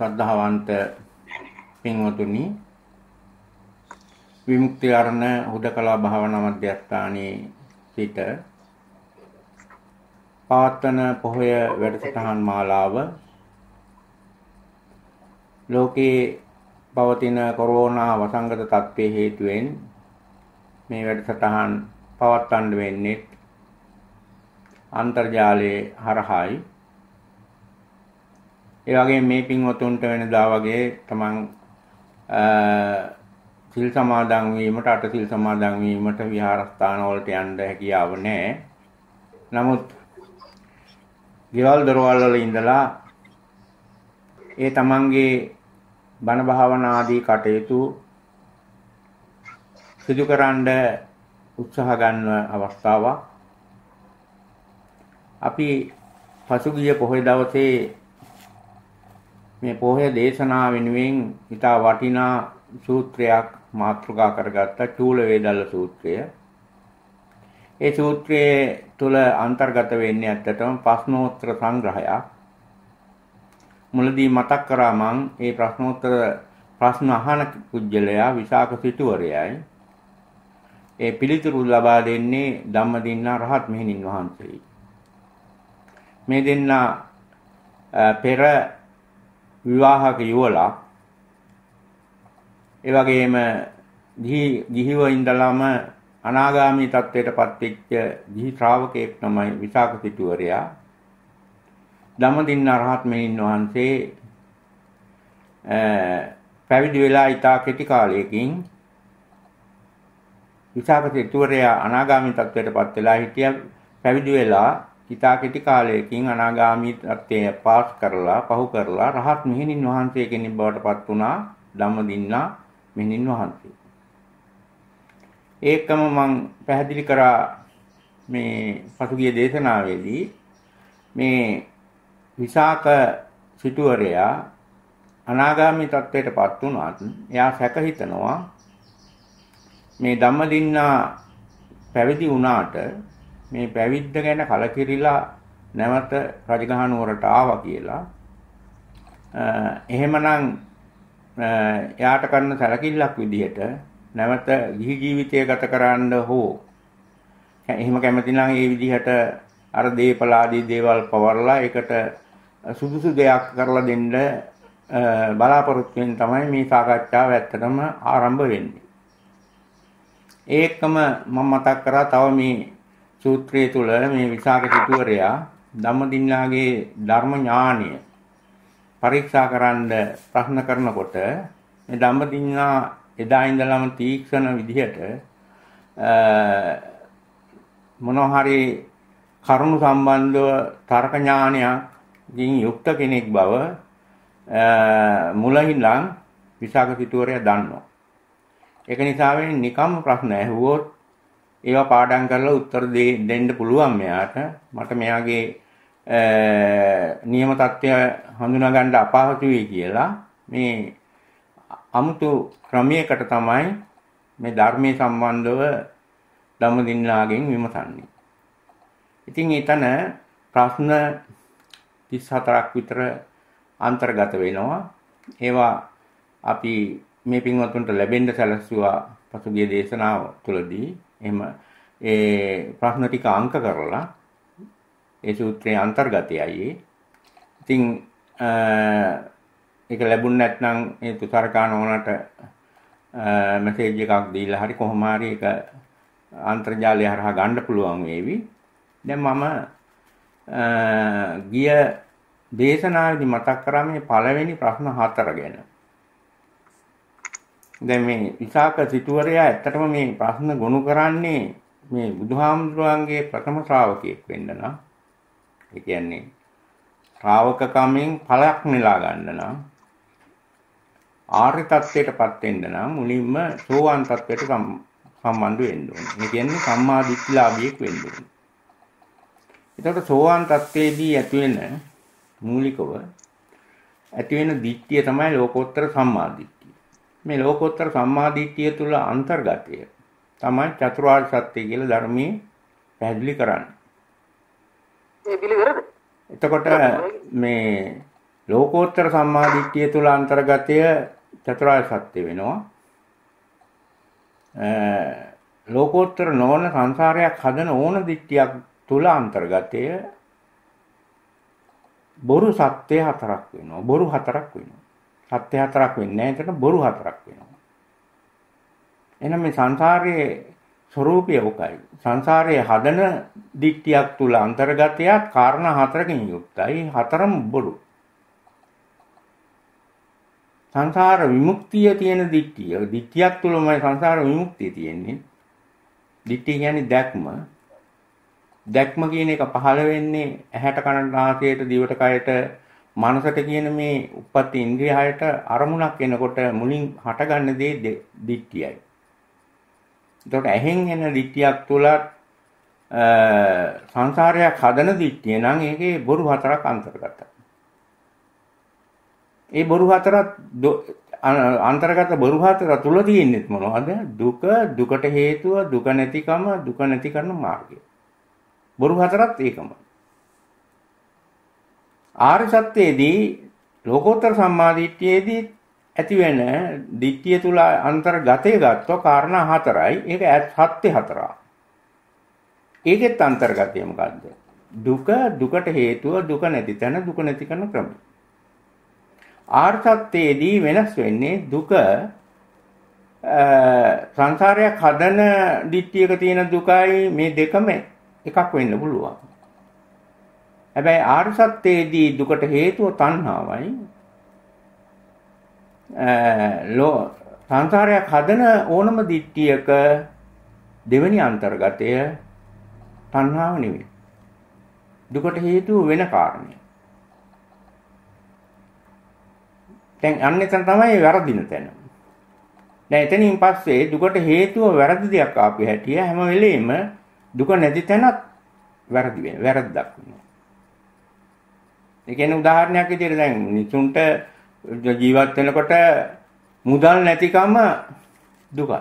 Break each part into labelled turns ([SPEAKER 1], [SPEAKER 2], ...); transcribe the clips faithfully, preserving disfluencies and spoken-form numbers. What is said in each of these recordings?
[SPEAKER 1] ශ්‍රද්ධාවන්ත පින්වතුනි, විමුක්ති ආරණ හුදකලා භාවනා මධ්‍යස්ථානයේ සිට පවත්වන පොහොය වැඩසටහන් මාලාව ලෝකේ පවතින කොරෝනා වසංගත තත්ත්වයේ හේතුවෙන් මේ වැඩසටහන් පවත්වන්න වෙන්නේ අන්තර්ජාලයේ හරහායි. ඒ වගේම මේ පින්වතුන්ට වෙනදා වගේ තමන් සිල් සමාදන් වීමට අට සිල් සමාදන් වීමට විහාරස්ථාන වලට යන්න හැකියාව නැහැ. නමුත් ගෙවල් දොරවල් වල ඉඳලා ඒ තමන්ගේ බණ භාවනා ආදී කටයුතු සිදු කරන්න උත්සාහ ගන්න අවස්ථාවක්. අපි පසුගිය පොහොය දවසේ මේ පොහොය දේශනාව වෙනුවෙන් ඉතා වටිනා සූත්‍රයක් මාතෘකා කරගත්ත චූල වේදල්ල සූත්‍රය. ඒ සූත්‍රයේ තුල අන්තර්ගත වෙන්නේ ඇත්තටම ප්‍රශ්නෝත්තර සංග්‍රහයක්. මුලදී මතක් කරා මං මේ ප්‍රශ්නෝත්තර ප්‍රශ්න අහන පුජ්‍යලයා විසාක සිටුවරයයි. ඒ පිළිතුරු ලබා දෙන්නේ ධම්මදින්නා රහත් මෙහෙණින් වහන්සේයි. මේ දෙන්නා පෙර විවාහක යුවලා ඒ වගේම ගිහිව ඉඳලාම අනාගාමී තත්වයටපත් වෙච්ච ගිහි ශ්‍රාවකයෙක් තමයි විසාක සිටුවරයා. ධම්මදින්නා රහත් මෙහෙණින් වහන්සේ පැවිදි වෙලා ඉතා කෙටි කාලයකින් විසාක සිටුවරයා අනාගාමී තත්වයටපත් වෙලා හිටිය. පැවිදි වෙලා ඉතා කෙටි කාලයකින් අනාගාමී තත්ත්වය පාස් කරලා පහු කරලා රහත් මෙහෙණින් වහන්සේ කෙනෙක් බවට පත් වුණා ධම්මදින්නා මෙහෙණින් වහන්සේ. ඒකම මම පැහැදිලි කරා මේ පසුගිය දේශනාවේදී මේ විසාක සිටුවරයා අනාගාමී තත්ත්වයටපත් වුණාත් එයා සැක හිතනවා මේ ධම්මදින්නා පැවිදි වුණාට මේ පැවිද්ද ගැන කලකිරිලා නැවත රජගහ නුවරට ආවා කියලා. එහෙමනම් එයාට කරන සැලකිල්ලක් විදිහට නැවත ගිහි ජීවිතය ගත කරන්න හෝ එහෙම කැමති නම් ඒ විදිහට අර දීපල ආදී දේවල් පවර්ලා ඒකට සුදුසු දෙයක් කරලා දෙන්න බලාපොරොත්තු වෙන තමයි මේ සාකච්ඡාව ඇත්තටම ආරම්භ වෙන්නේ. ඒකම මම මතක් කරා තව මේ සූත්‍රයේ තුල මේ විසාක සිටුවරයා ධම්මදින්නාගේ ධර්ම ඥානය පරීක්ෂා කරන්න ප්‍රශ්න කරනකොට මේ ධම්මදින්නා එදා ඉඳලම තීක්ෂණ විදිහට මොනවා හරි කරුණු සම්බන්ධව තර්ක ඥානයකින් යුක්ත කෙනෙක් බව මුලින්ම විසාක සිටුවරයා දන්නවා. ඒක නිසා වෙන්නේ නිකම් ප්‍රශ්න ඇහුවොත් ඒවා පාඩම් කරලා උත්තර දෙන්න පුළුවන් මෙයාට. මට මෙයාගේ නියම තත්ත්වය හඳුනා ගන්න අපහසු වෙයි කියලා මේ අමුතු ක්‍රමයකට තමයි මේ ධර්මයේ සම්බන්ධව ධම්මදින්නාගෙන් විමසන්නේ. ඉතින් ඊතන ප්‍රශ්න තිස් හතරක් විතර අන්තර්ගත වෙනවා. ඒවා අපි මේ පින්වත්තුන්ට ලැබෙන්න සැලසුවා පසුගිය දේශනාව තුළදී. එහෙම ඒ ප්‍රශ්න ටික අංක කරලා ඒ සූත්‍රයේ අන්තර්ගතයයි. ඉතින් ඒක ලැබුණ නැත්නම් ඒ තුසාරකාන ඕනට මැසේජ් එකක් දීලා හරි කොහොම හරි ඒක අන්තර්ජාලය හරහා ගන්න පුළුවන් වේවි. දැන් මම ගිය දේශනාවේදී මතක් කරා මේ පළවෙනි ප්‍රශ්න හතර ගැන. දැන් මේ විසාක සිටුවරයා ඇත්තටම මේ ප්‍රශ්න ගොනු කරන්නේ මේ බුදුහාමුදුරන්ගේ ප්‍රථම ශ්‍රාවකයෙක් වෙන්න නම්, ඒ කියන්නේ ශ්‍රාවකකමෙන් ඵලයක් නෙලා ගන්න නම්, ආර්ය තත්ත්වයටපත් වෙන්න නම් මුලින්ම සෝවාන් තත්ත්වයට සම්බන්ධ වෙන්න ඕනේ. ඒ කියන්නේ සම්මා දිට්ඨිලාභියෙක් වෙන්න ඕනේ. එතකොට සෝවාන් තත්ත්වයේදී ඇති වෙන මූලිකව ඇති වෙන දිට්ඨිය තමයි ලෝකෝත්තර සම්මා දිට්ඨිය. මේ ලෝකෝත්තර සම්මා දිට්ඨිය තුල අන්තර්ගතය තමයි චතුරාර්ය සත්‍ය කියලා ධර්මයේ පැහැදිලි කරන්නේ.
[SPEAKER 2] ඒ පිළිවෙලද?
[SPEAKER 1] එතකොට මේ ලෝකෝත්තර සම්මාදිට්ඨිය තුල අන්තර්ගතය චතුරාර්ය සත්‍ය වෙනවා. ලෝකෝත්තර නොවන සංසාරයක් හදන ඕන දිට්ඨියක් තුල අන්තර්ගතය බොරු සත්‍ය හතරක් වෙනවා. බොරු හතරක් වෙනවා. සත්‍ය හතරක් වෙන්නේ නැහැ. එතන බොරු හතරක් වෙනවා. එහෙනම් මේ සංසාරයේ ස්වરૂපය ඔකයි. සංසාරයේ හදන දිට්ඨියක් තුල අන්තර්ගතයක් කාරණා හතරකින් යුක්තයි. හතරම බොරු. සංසාර විමුක්තිය තියෙන දිට්ඨිය. දිට්ඨියක් තුලමයි සංසාර විමුක්තිය තියෙන්නේ. දිට්ඨිය කියන්නේ දැක්ම. දැක්ම කියන එක පහළ වෙන්නේ ඇහැට කනට නාසයට දිවට කයට මනසට කියන මේ උප්පත්ති ඉන්ද්‍රිය හයට අරමුණක් එනකොට මුලින් හටගන්න දේ දිට්ඨියයි. එතකොට ඇහෙන් එන දිට්ඨියක් තුල සංසාරයක් හදන දිට්ඨිය නම් ඒකේ බොරු හතරක් අන්තර්ගතයි. ඒ බොරු හතරත් අන්තර්ගත බොරු හතර තුල තියෙන්නේ මොනවද? දුක, දුකට හේතුව, දුක නැතිකම, දුක නැති කරන මාර්ගය. බොරු හතරත් ඒකම. ආර්ය සත්‍යයේදී ලෝකෝත්තර සම්මාදිට්ඨියේදී ඇති වෙන දිට්ඨිය තුල අන්තර්ගතය ගත්තොත් කාරණා හතරයි. ඒක සත්‍ය හතරක්. ඒකෙත් අන්තර්ගතය මොකද්ද? දුක, දුකට හේතුව, දුක නැති තැන, දුක නැති කරන ක්‍රමය. ආර්ය සත්‍යයේදී වෙනස් වෙන්නේ දුක සංසාරයක් හදන දිට්ඨියක තියෙන දුකයි මේ දෙකම එකක් වෙන්න පුළුවන්. හැබැයි ආර්ය සත්‍යයේදී දුකට හේතුව තණ්හාවයි. ලෝ සංසාරයක් හදන ඕනම දිට්ඨියක දෙවෙනි අන්තර්ගතය තණ්හාව නෙවෙයි. දුකට හේතුව වෙන කාරණේ. දැන් අන්න එතන තමයි වැරදින තැන. දැන් එතනින් පස්සේ දුකට හේතුව වැරදි දෙයක් ආපු හැටිය හැම වෙලෙම දුක නැති තැනත් වැරදි වෙන වැරද්දක් වෙනවා. ඒ කියන්නේ උදාහරණයක් විදිහට දැන් නිසුන්ට ජීවත් වෙනකොට මුදල් නැතිකම දුකයි.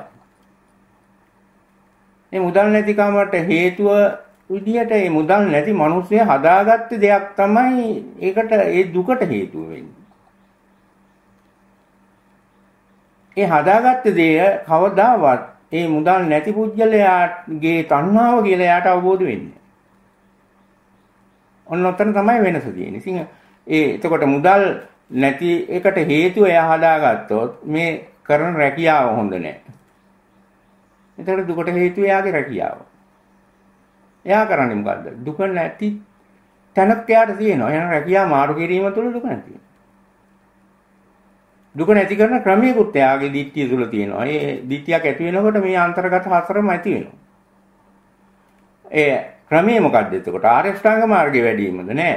[SPEAKER 1] මේ මුදල් නැතිකමට හේතුව විදිහට මේ මුදල් නැති මිනිස්සු හදාගත්ත දෙයක් තමයි ඒකට ඒ දුකට හේතුව වෙන්නේ. ඒ හදාගත්ත දේ කවදාවත් ඒ මුදල් නැති පුජ්‍යලයාගේ තණ්හාව කියලා යාට අවබෝධ වෙන්නේ. ඔන්න ඔතන තමයි වෙනස තියෙන්නේ. ඉතින් ඒ එතකොට මුදල් නැති එකට හේතුව එයා හදාගත්තොත් මේ කරන රැකියාව හොඳ නැහැ. එතකොට දුකට හේතුව එයාගේ රැකියාව. එයා කරන්නේ මොකද්ද? දුක නැති තැනක් එයාට තියෙනවා. එහෙනම් රැකියාව මාරු කිරීම තුළ දුක නැති. දුක නැති කරන ක්‍රමයකුත් එයාගේ දිට්ඨිය තුළ තියෙනවා. ඒ දිට්ඨියක් ඇති වෙනකොට මේ අන්තර්ගත හතරම ඇති වෙනවා. ඒ ක්‍රමය මොකක්ද එතකොට? ආර්ය ශ්‍රාංග මාර්ගයේ වැඩිමද නෑ.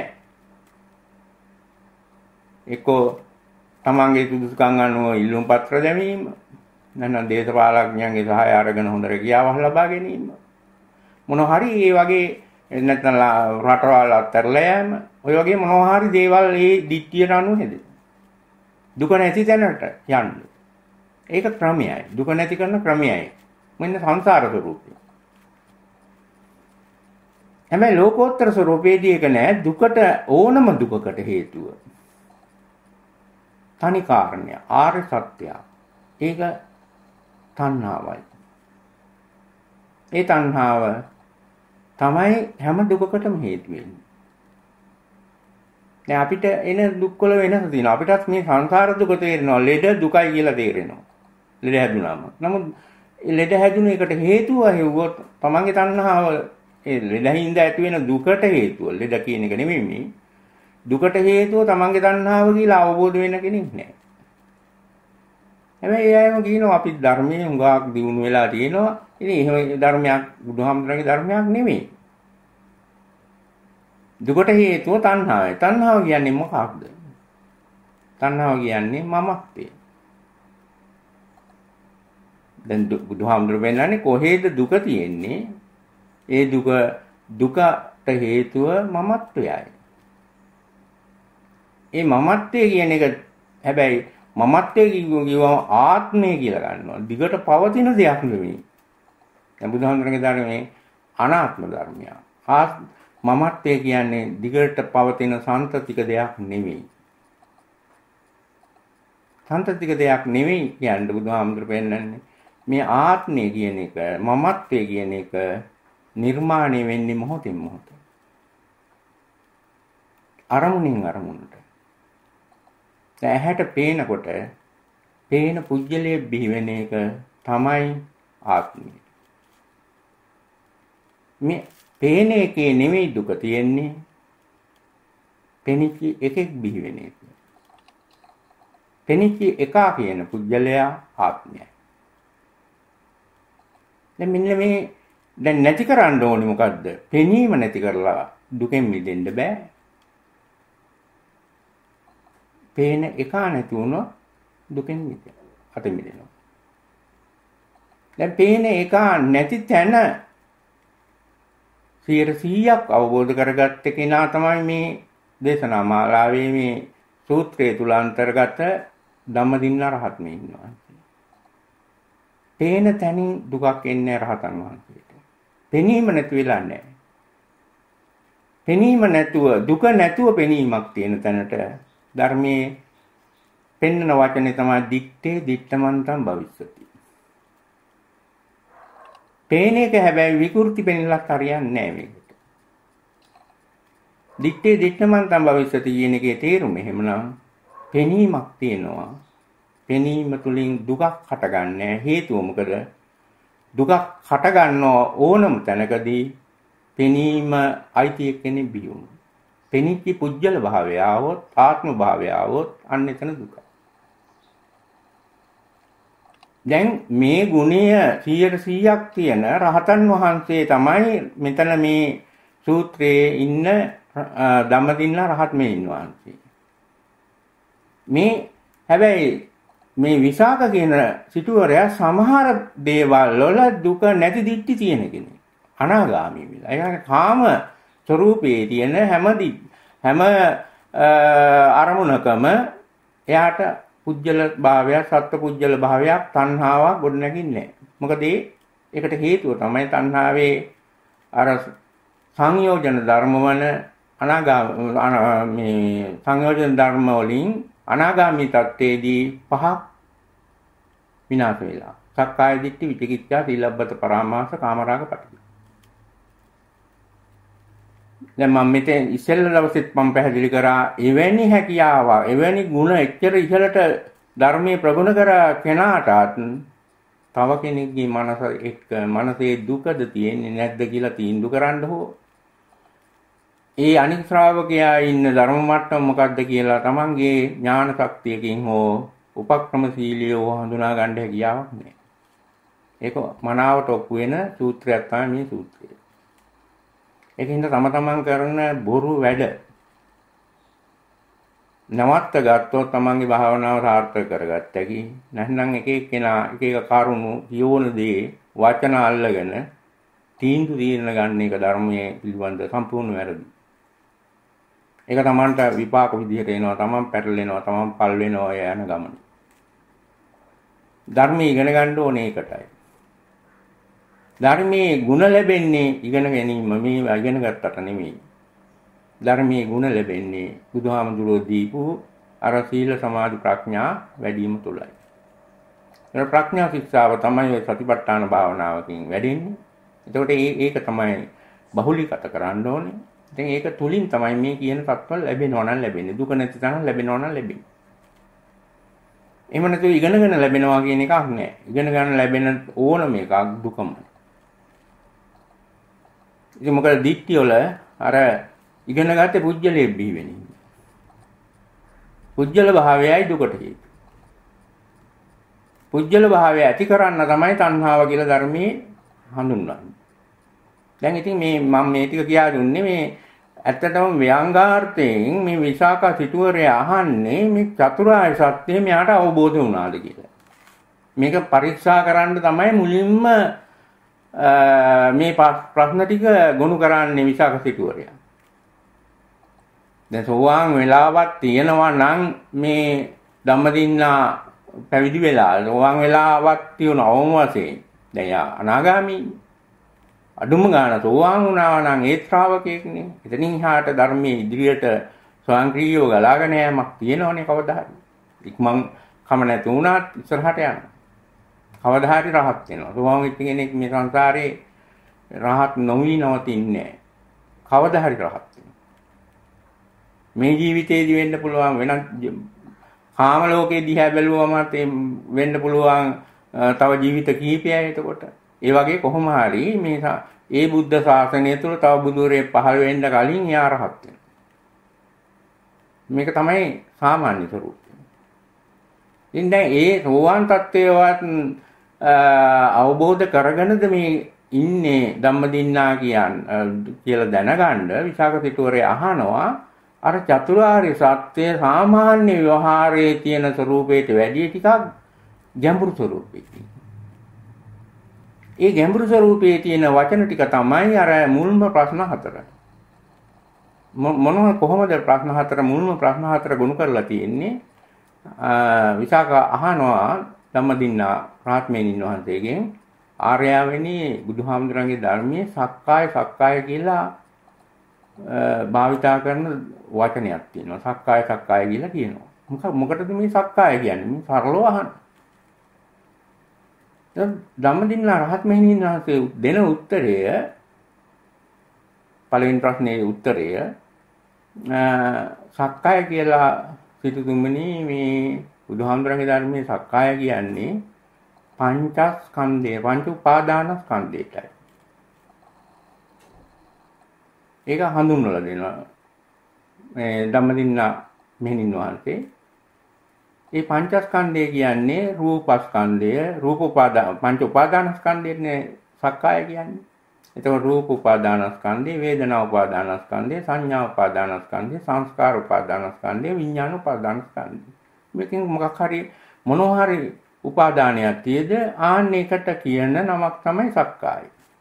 [SPEAKER 1] එක්කෝ තමන්ගේ සුදුසුකම් අනුව ඉල්ලුම් පත්‍ර දැමීම, නැත්නම් දේශපාලඥයන්ගේ සහාය අරගෙන හොඳ රැකියාවක් ලබා ගැනීම. මොනවා හරි ඒ වගේ නැත්නම් රටවල් අත්හැරලා යෑම, ඔය වගේ මොනවා හරි දේවල් ඒ දිට්ඨියට අනුව හැදෙනවා. දුක නැති තැනට යන්න. ඒක ක්‍රමයයි. දුක නැති කරන ක්‍රමයයි. මෙන්න සංසාර ස්වરૂපය. හැබැයි ලෝකෝත්තර ස්වરૂපයේදී ඒක නෑ. දුකට ඕනම දුකකට හේතුව තනි කාරණය ආර්ය සත්‍යය. ඒක තණ්හාවයි. ඒ තණ්හාව තමයි හැම දුකකටම හේතු වෙන්නේ. දැන් අපිට එන දුක්වල වෙනස තියෙනවා. අපිටත් මේ සංසාර දුක තේරෙනවා. ලෙඩ දුකයි කියලා තේරෙනවා. ලෙඩ හැදුනාම. නමුත් ලෙඩ හැදුන එකට හේතුව හෙව්වොත් තමන්ගේ තණ්හාව ඒ ලෙඩින්ද ඇති වෙන දුකට හේතුව. ලෙඩ කියන එක නෙමෙයි මේ. දුකට හේතුව තමන්ගේ තණ්හාව කියලා අවබෝධ වෙන කෙනෙක් නෑ. හැබැයි ඒ අයම කියනවා අපි ධර්මයේ හුඟක් දියුණු වෙලා තියෙනවා. ඉතින් එහෙම ධර්මයක් බුදුහාමුදුරන්ගේ ධර්මයක් නෙමෙයි. දුකට හේතුව තණ්හාවයි. තණ්හාව කියන්නේ මොකක්ද? තණ්හාව කියන්නේ මමත්වය. දැන් බුදුහාමුදුරු වෙනන්නේ කොහේද දුක තියෙන්නේ? ඒ දුක දුකට හේතුව මමත්වයයි. ඒ මමත්වය කියන එක හැබැයි මමත්වය කියවම ආත්මය කියලා ගන්නවා. දිගට පවතින දෙයක් නෙවෙයි. දැන් බුදුහාමුදුරන්ගේ ධර්මයේ අනාත්ම ධර්මයක්. මමත්වය කියන්නේ දිගට පවතින සාන්තතික දෙයක් නෙවෙයි. සන්තතික දෙයක් නෙවෙයි කියන්නේ බුදුහාමුදුරු පෙන්නන්නේ. මේ ආත්මය කියන එක, මමත්වය කියන එක නිර්මාණය වෙන්නේ මොහොතින් මොහොත. අරමුණින් අරමුණට. දැන් ඇහැට පේනකොට පේන පුජ්‍යලයේ බිහි වෙන එක තමයි ආත්මය. මේ පේන එකේ නෙමෙයි දුක තියෙන්නේ. පෙනිච්ච එකෙක් බිහි වෙන එක. පෙනිච්ච එකා කියන පුජ්‍යලයා ආත්මයයි. දැන් මෙන්න මේ දැන් නැති කරන්න ඕනේ මොකද්ද? පෙනීම නැති කරලා දුකෙන් මිදෙන්න බෑ. පේන එකා නැති වුණොත් දුකෙන් මිදෙන්න. අත මිදෙනවා. දැන් පේන එකා නැති තැන සියයට සීයක් අවබෝධ කරගත්ත කෙනා තමයි මේ දේශනා මාලාවේ මේ සූත්‍රය තුල අන්තර්ගත ධම්මදින්න රහත් මේ ඉන්නවා. පේන තැනින් දුකක් එන්නේ රහතන් වහන්සේට. පෙනීම නැති වෙලා නැහැ. පෙනීම නැතුව දුක නැතුව පෙනීමක් තියෙන තැනට ධර්මයේ පෙන්නන වචනේ තමයි දිත්තේ දිත්තමන්තම් භවිස්සති. පේන එක හැබැයි විකෘති පෙන්නලක් හරියන්නේ නැහැ මේකට. දිත්තේ දිත්තමන්තම් භවිස්සති කියන එකේ තේරුම එහෙමනම් පෙනීමක් තියෙනවා. පෙනීම තුලින් දුකක් හටගන්නේ හේතුව මොකද? දුකක් හටගන්නව ඕනම තැනකදී පෙනීම අයිති එක්කෙනෙක් බිහි වුණා. පෙනිච්ච පුජ්‍යල භාවය આવොත් ආත්ම භාවය આવොත් අන්න එතන දුකයි. දැන් මේ ගුණය සීයට සීයක් තියෙන රහතන් වහන්සේ තමයි මෙතන මේ සූත්‍රයේ ඉන්න ධම්මදින්න රහත් මේ ඉන්නවාන්සේ. මේ හැබැයි මේ විසාක කියන සිටුවරයා සමහර දේවල් වල දුක නැති දිට්ටි තියෙන කෙනෙක්. අනාගාමී වෙලා. ඒ කාම ස්වરૂපයේ තියෙන හැමදි හැම අරමුණකම එයාට පුජ්‍යල භාවයක්, සත්ත්ව පුජ්‍යල භාවයක්, තණ්හාවක් ගොඩනගින්නේ නැහැ. මොකද ඒකට හේතුව තමයි තණ්හාවේ අර සංයෝජන ධර්ම වන අනාගාම මේ සංයෝජන ධර්ම වලින් අනාගාමී තත්ත්වයේදී පහක් විනාශ වෙලා. සක්කාය දිට්ඨි, විචිකිච්ඡා, සීලබ්බත පරාමාස, කාමරාග පටිඝ. දැන් මම මෙතෙන් ඉස්සෙල්ල දවසෙත් මම පැහැදිලි කරා එවැනි හැකියාවක්, එවැනි ಗುಣ එච්චර ඉහළට ධර්මයේ ප්‍රගුණ කර කෙනාටත් තව කෙනෙක්ගේ මනස එක්ක මනසේ දුකද තියෙන්නේ නැද්ද කියලා තීන්දුව කරන්න හෝ ඒ අනික් ශ්‍රාවකයා ඉන්න ධර්ම මට්ටම මොකක්ද කියලා තමන්ගේ ඥාන ශක්තියකින් හෝ උපක්‍රමශීලීව හඳුනා ගන්න හැකියාවක් නැහැ. ඒක මනාවට ඔප්පු වෙන සූත්‍රයක් තමයි මේ සූත්‍රය. ඒකින්ද තම තමන් කරන බොරු වැඩ නවත්ත ගත්තොත් තමන්ගේ භාවනාව සාර්ථක කරගත්ත හැකි. නැත්නම් එක එක්කෙනා එක එක කරුණු යෝන දේ වචන අල්ලගෙන තීන්දුව తీරන ගන්න එක ධර්මයේ පිළිබඳ සම්පූර්ණ වැරදි. ඒක තමන්ට විපාක විදිහට එනවා, තමන් පැටලෙනවා, තමන් පල් වෙනවා යන ගමන. ධර්මයේ ඉගෙන ගන්න ඕනේ ඒකටයි. ධර්මයේ ගුණ ලැබෙන්නේ ඉගෙන ගැනීම මේ ඉගෙන ගත්තට නෙමෙයි. ධර්මයේ ගුණ ලැබෙන්නේ බුදුහාමුදුරුවෝ දීපු අර සීල සමාධි ප්‍රඥා වැඩිම තුලයි. ඒ ප්‍රඥා ශික්ෂාව තමයි ඔය සතිපට්ඨාන භාවනාවකින් වැඩෙන්නේ. එතකොට ඒක තමයි බහුලීගත කරන්න ඕනේ. ඉතින් ඒක තුලින් තමයි මේ කියන තත්ත්වල ලැබෙනවා නම් ලැබෙන්නේ. දුක නැති තැන ලැබෙනවා නම් ලැබෙන්නේ. එහෙම නැතුව ඉගෙනගෙන ලැබෙනවා කියන එකක් නෑ. ඉගෙන ගන්න ලැබෙන ඕනම එකක් දුකම. ඉතින් මොකද දිට්ඨිය වල අර ඉගෙන ගත්තේ පුජ්‍යලයේ බිහි වෙන්නේ. පුජ්‍යල භාවයයි දුකට හේතු. පුජ්‍යල භාවය ඇති කරන්න තමයි තණ්හාව කියලා ධර්මයේ හඳුන්වන්නේ. දැන් ඉතින් මේ මම මේ ටික කියා දුන්නේ මේ ඇත්තටම ව්‍යංගාර්ථයෙන් මේ විසාකා සිටුවරයා අහන්නේ මේ චතුරාර්ය සත්‍ය මෙයාට අවබෝධ වුණාද කියලා. මේක පරීක්ෂා කරන්න තමයි මුලින්ම මේ ප්‍රශ්න ටික ගොනු කරන්නේ විසාකා සිටුවරයා. දැන් සෝවාන් වෙලාවක් තියෙනවා නම් මේ ධම්මදින්නා පැවිදි වෙලා සෝවාන් වෙලාවක් තියෙනවම වශයෙන් දැන් යා අනාගාමී අඩුම ගාන සෝවාන් වුණා නම් ඒ ශ්‍රාවකයෙක්නේ. එතනින් එහාට ධර්මයේ ඉදිරියට ස්වයංක්‍රීයව ගලාගෙන යෑමක් තියෙනවනේ කවදා හරි. ඉක්මන් කම නැති වුණාත් ඉස්සරහට යනවා. කවදා හරි රහත් වෙනවා. සෝවාන් වෙච්ච කෙනෙක් මේ සංසාරේ රහත් නොවි නවතින්නේ නැහැ. කවදා හරි රහත් වෙනවා. මේ ජීවිතේදී වෙන්න පුළුවන් වෙනත් කාම ලෝකයේ දිහා බැලුවම වෙන්න පුළුවන් තව ජීවිත කීපයයි එතකොට. ඒ වගේ කොහොම හරි මේ ඒ බුද්ධ ශාසනය තුළ තව බුදුරේ පහළ වෙන්න කලින් එයා රහත් වෙනවා. මේක තමයි සාමාන්‍ය ස්වરૂපය. ඉතින් දැන් ඒ සෝවාන් තත්ත්වයට අවබෝධ කරගෙනද මේ ඉන්නේ ධම්මදින්නා කියන් කියලා දැනගන්න විසාක සිටුවරේ අහනවා අර චතුරාර්ය සත්‍ය සාමාන්‍ය ව්‍යවහාරයේ තියෙන ස්වરૂපයට වැඩිය ටිකක් ගැඹුරු ස්වરૂපයකින්. ඒ ගැඹුරු ස්වરૂපයේ තියෙන වචන ටික තමයි අර මුල්ම ප්‍රශ්න හතර. මොනවා කොහොමද ප්‍රශ්න හතර මුල්ම ප්‍රශ්න හතර ගොනු කරලා තියෙන්නේ? විසාක අහනවා ධම්මදින්නා රාත්මේනින් වහන්සේගෙන් ආර්යාවෙනි බුදුහාමුදුරන්ගේ ධර්මයේ සක්කාය සක්කාය කියලා භාවිතා කරන වචනයක් තියෙනවා. සක්කාය සක්කාය කියලා කියනවා. මොකක් මොකටද මේ සක්කාය කියන්නේ? මේ සරලව අහන්න. දැන් ධම්මදින්නා රහත් මෙහෙණින් වහන්සේ දෙන උත්තරය පළවෙනි ප්‍රශ්නේ උත්තරය සක්කාය කියලා සිටුතුමනි මේ බුදුහාමුදුරන්ගේ ධර්මයේ සක්කාය කියන්නේ පංචස්කන්ධය පංච උපාදානස්කන්ධයටයි. ඒක හඳුන්වලා දෙනවා මේ ධම්මදින්නා මෙහෙණින් වහන්සේ. මේ පංචස්කන්ධය කියන්නේ රූපස්කන්ධය, රූප උපාදාන පංච උපාදානස්කන්ධයනේ සක්කාය කියන්නේ. එතකොට රූප උපාදානස්කන්ධය, වේදනා උපාදානස්කන්ධය, සංඥා උපාදානස්කන්ධය, සංස්කාර උපාදානස්කන්ධය, විඥාන උපාදානස්කන්ධය. මේකෙන් මොකක් හරි මොනවා හරි උපාදානයක් තියද ආන්න එකට කියන නමක් තමයි සක්කාය.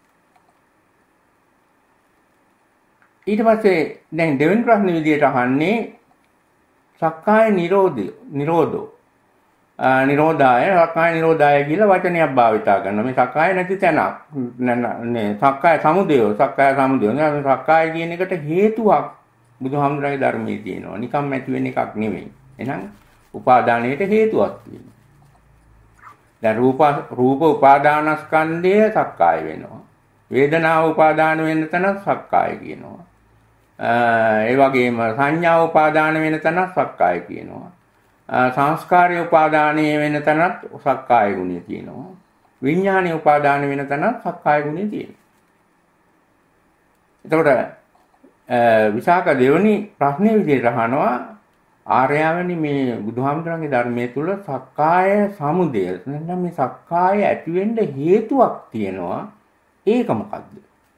[SPEAKER 1] ඊට පස්සේ දැන් දෙවෙනි ප්‍රශ්න විදියට අහන්නේ සක්කාය නිරෝධය නිරෝධෝ නිරෝධාය සක්කාය නිරෝධාය කියලා වචනයක් භාවිතා කරනවා. මේ සක්කාය නැති තැනක් නේ සක්කාය සමුදය සක්කාය සමුදය නේ සක්කාය කියන එකට හේතුවක් බුදුහාමුදුරන්ගේ ධර්මයේ තියෙනවා. නිකම් ඇති වෙන එකක් නෙවෙයි. එහෙනම් උපාදානයට හේතුවක් තියෙනවා. දැන් රූප රූප උපාදානස්කන්ධය සක්කාය වෙනවා. වේදනාව උපාදාන වෙන තැන සක්කාය කියනවා. ඒ වගේම සංඥා උපාදාන වෙන තැන සක්කාය කියනවා. සංස්කාරය උපාදානීය වෙන තැනත් සක්කාය ගුණය තියෙනවා. විඥානීය උපාදාන වෙන තැනත් සක්කාය ගුණය තියෙනවා. එතකොට විසාක දෙවනි ප්‍රශ්නේ විදිහට අහනවා ආර්යවනි මේ බුදුහාමුදුරන්ගේ ධර්මයේ තුල සක්කාය සමුදය නැත්නම් මේ සක්කාය ඇති වෙන්න හේතුවක් තියෙනවා. ඒක මොකද්ද?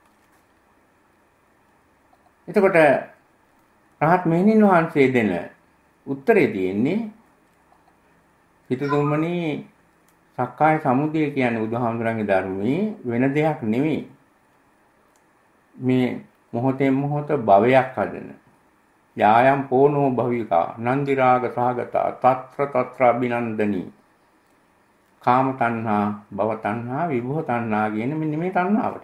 [SPEAKER 1] එතකොට රහත් මෙහෙණින් වහන්සේ දෙන උත්තරේ තියෙන්නේ පිටුතුම්මනි සක්කාය සමුදය කියන්නේ බුදුහාමුදුරන්ගේ ධර්මයේ වෙන දෙයක් නෙවෙයි. මේ මොහොතෙන් මොහොත භවයක් හදන යායම් පෝනෝ භවිකා නන්දි රාග සහගතා తත්‍ර తත්‍ර අභිනන්දනී කාම තණ්හා භව තණ්හා විභව තණ්හා කියන මෙන්න මේ තණ්හාවට.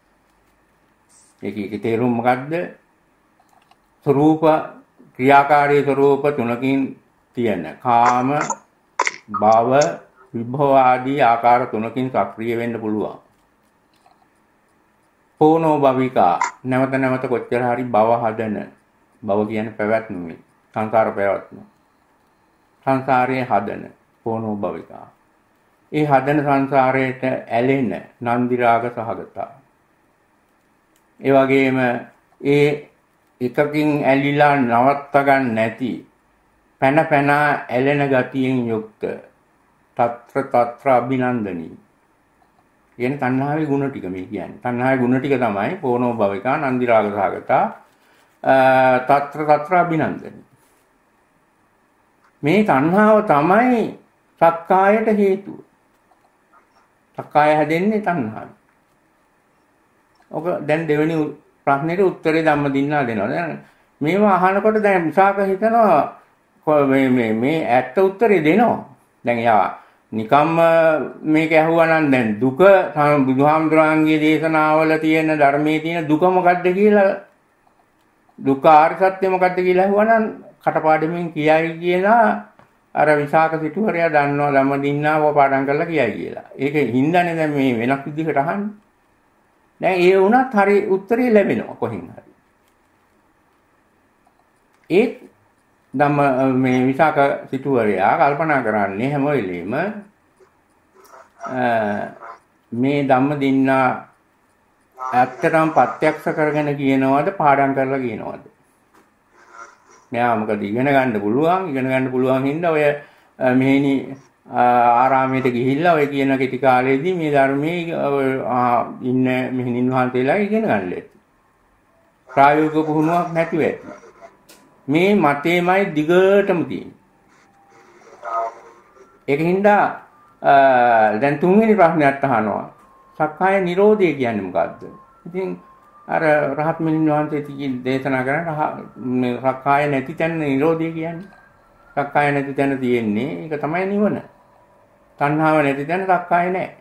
[SPEAKER 1] ඒකේ තේරුම මොකද්ද? ස්වરૂප ක්‍රියාකාරී ස්වરૂප තුනකින් තියෙන කාම භව විභව ආදී ආකාර තුනකින් සක්‍රිය වෙන්න පුළුවන්. පෝනෝ භවිකා නැවත නැවත කොච්චර හරි භව හදන භව කියන්නේ පැවැත්ම සංසාර පැවැත්ම. සංසාරයේ හදන පෝනෝ භවිකා. ඒ හදන සංසාරයට ඇලෙන නන්දි රාග සහගතා. ඒ වගේම ඒ එකකින් ඇලිලා නවත්ත ගන්න නැති පැන පැන ඇලෙන ගතියෙන් යුක්ත తත්‍ර తත්‍ර අභිනන්දනී. කියන තණ්හාවේ ගුණ ටික මේ කියන්නේ. තණ්හාවේ ගුණ ටික තමයි පෝනෝ භවිකා නන්දි රාග සහගතා తත්‍ර తත්‍ර අභිනන්දනී. මේ තණ්හාව තමයි සක්කායට හේතුව. සක්කාය හැදෙන්නේ තණ්හාවෙන්. ඔක දැන් දෙවෙනි ප්‍රශ්නෙට උත්තරේ ධම්මදින්නා දෙනවා. දැන් මේවා අහනකොට දැන් විසාක හිතනවා මේ මේ මේ ඇත්ත උත්තරේ දෙනවා. දැන් යා නිකම්ම මේක ඇහුවා නම් දැන් දුක බුදුහාමුදුරන්ගේ දේශනාවල තියෙන ධර්මයේ තියෙන දුක මොකද්ද කියලා දුක්ඛ ආර්ය සත්‍ය මොකද්ද කියලා ඇහුවා නම් කටපාඩමින් කියයි කියලා අර විසාක සිටුවරයා දන්නවා ධම්මදින්නාව පාඩම් කරලා කියයි කියලා. ඒක හින්දානේ දැන් මේ වෙනස් විදිහකට අහන්නේ. දැන් ඒ වුණත් හරි උත්තරේ ලැබෙනවා කොහෙන් හරි. ඒ ධම්ම මේ විසාක සිටුවරයා කල්පනා කරන්නේ හැම වෙලෙම මේ ධම්මදින්නා ඇත්තටම ප්‍රත්‍යක්ෂ කරගෙන කියනවද පාඩම් කරලා කියනවද? මෙයා මොකද ඉගෙන ගන්න පුළුවන් ඉගෙන ගන්න පුළුවන් හින්දා ඔය මෙහෙණි ආරාමයට ගිහිල්ලා ඔය කියන කෙටි කාලේදී මේ ධර්මයේ ඉන්න මෙහෙණින් වහන්සේලා ඉගෙන ගන්න ලැබි. ප්‍රායෝගික පුහුණුවක් නැතිව ඇති. මේ මතේමයි දිගටම තියෙන්නේ. ඒකින්ද දැන් තුන්වෙනි ප්‍රශ්නයත් අහනවා. සක්කාය නිරෝධය කියන්නේ මොකද්ද? ඉතින් අර රහත් මෙහෙණින් වහන්සේ දේශනා කරන මේ සක්කාය නැති තැන නිරෝධය කියන්නේ. සක්කාය නැති තැන තියෙන්නේ ඒක තමයි නිවන. තණ්හාව නැති තැන සක්කාය නැහැ.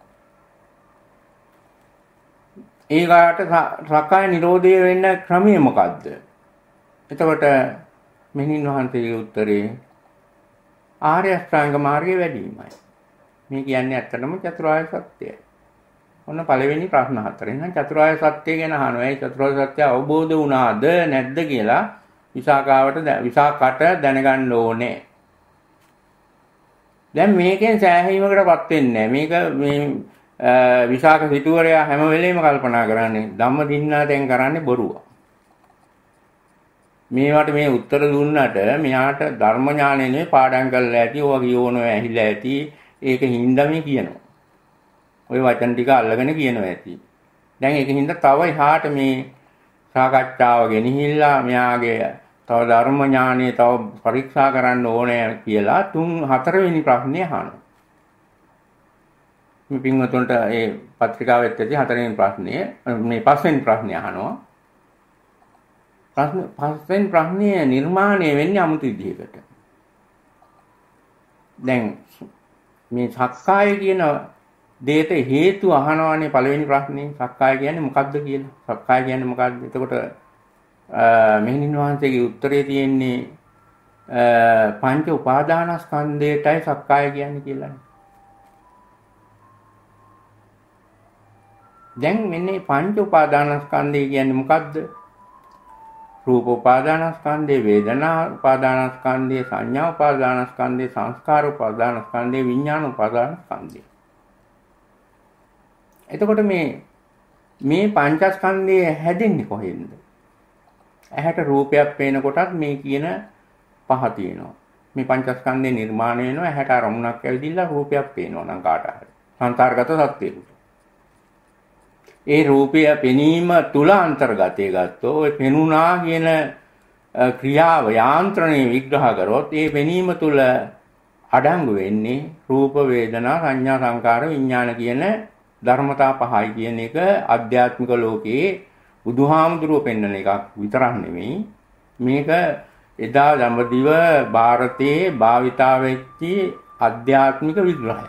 [SPEAKER 1] ඒකට සක්කාය නිරෝධය වෙන්න ක්‍රමය මොකද්ද? එතකොට මෙහෙණින් වහන්සේගේ උත්තරේ ආර්ය අෂ්ටාංග මාර්ගයේ වැඩිමයි. මේ කියන්නේ ඇත්තටම චතුරාර්ය සත්‍යයි. ඔන්න පළවෙනි ප්‍රශ්න හතර. එහෙනම් චතුරාර්ය සත්‍ය ගැන අහනවා. ඒ චතුරාර්ය සත්‍ය අවබෝධ වුණාද නැද්ද කියලා විසාකාවට විසාකට දැනගන්න ඕනේ. දැන් මේකෙන් සෑහීමකටපත් වෙන්නේ මේක මේ විසාක සිටුවරයා හැම වෙලෙම කල්පනා කරන්නේ ධම්මදින්නා දැන් කරන්නේ බොරුව. මේවට මේ උත්තර දුන්නට මෙයාට ධර්ම ඥානෙ නෙවෙයි පාඩම් කරලා ඇති. ඕවා කියවනෝ ඇහිලා ඇති. ඒක හින්දා මේ කියනවා. ওই වචන ටික අල්ලගෙන කියනවා ඇති. දැන් ඒකින්ද තව එහාට මේ සාකච්ඡාව ගෙනහිල්ලා මෙයාගේ තව ධර්ම ඥානෙ තව පරීක්ෂා කරන්න ඕනේ කියලා තුන් හතරවෙනි ප්‍රශ්නේ අහනවා. මේ පින්වතුන්ට ඒ පත්‍රිකාවෙත් ඇති හතරවෙනි ප්‍රශ්නේ මේ පස්වෙනි ප්‍රශ්නේ අහනවා. ප්‍රශ්න පස්වෙනි ප්‍රශ්නේ නිර්මාණය වෙන්නේ අමුතු විදිහකට. දැන් මේ සක්කාය කියන දේට හේතු අහනවානේ පළවෙනි ප්‍රශ්නේ. සක්කාය කියන්නේ මොකක්ද කියලා. සක්කාය කියන්නේ මොකක්ද? එතකොට මෙහෙණින් වහන්සේගේ උත්තරේ තියෙන්නේ පංච උපාදානස්කන්ධයටයි සක්කාය කියන්නේ කියලානේ. දැන් මෙන්න පංච උපාදානස්කන්ධය කියන්නේ මොකක්ද? රූප උපාදානස්කන්ධය, වේදනා උපාදානස්කන්ධය, සංඥා උපාදානස්කන්ධය, සංස්කාර උපාදානස්කන්ධය, විඥාන උපාදානස්කන්ධය. එතකොට මේ මේ පංචස්කන්ධය හැදෙන්නේ කොහෙන්ද? ඇහැට රූපයක් පේන කොටත් මේ කියන පහ තියෙනවා. මේ පංචස්කන්ධේ නිර්මාණය වෙනවා. ඇහැට අරමුණක් ඇවිදිලා රූපයක් පේනවා නම් කාට හරි. සංසාරගත සත්‍යයකට. ඒ රූපය පෙනීම තුල අන්තර්ගතය ගත්තෝ ඔය පෙනුණා කියන ක්‍රියාව යාන්ත්‍රණය විග්‍රහ කරොත් ඒ පෙනීම තුල අඩංගු වෙන්නේ රූප වේදනා සංඥා සංකාර විඥාන කියන ධර්මතා පහයි කියන එක ආධ්‍යාත්මික ලෝකයේ බුදුහාමුදුරුවෝ පෙන්වන එකක් විතරක් නෙමෙයි. මේක එදා දඹදිව ಭಾರತයේ භාවිතා වෙච්ච ආධ්‍යාත්මික විග්‍රහයක්.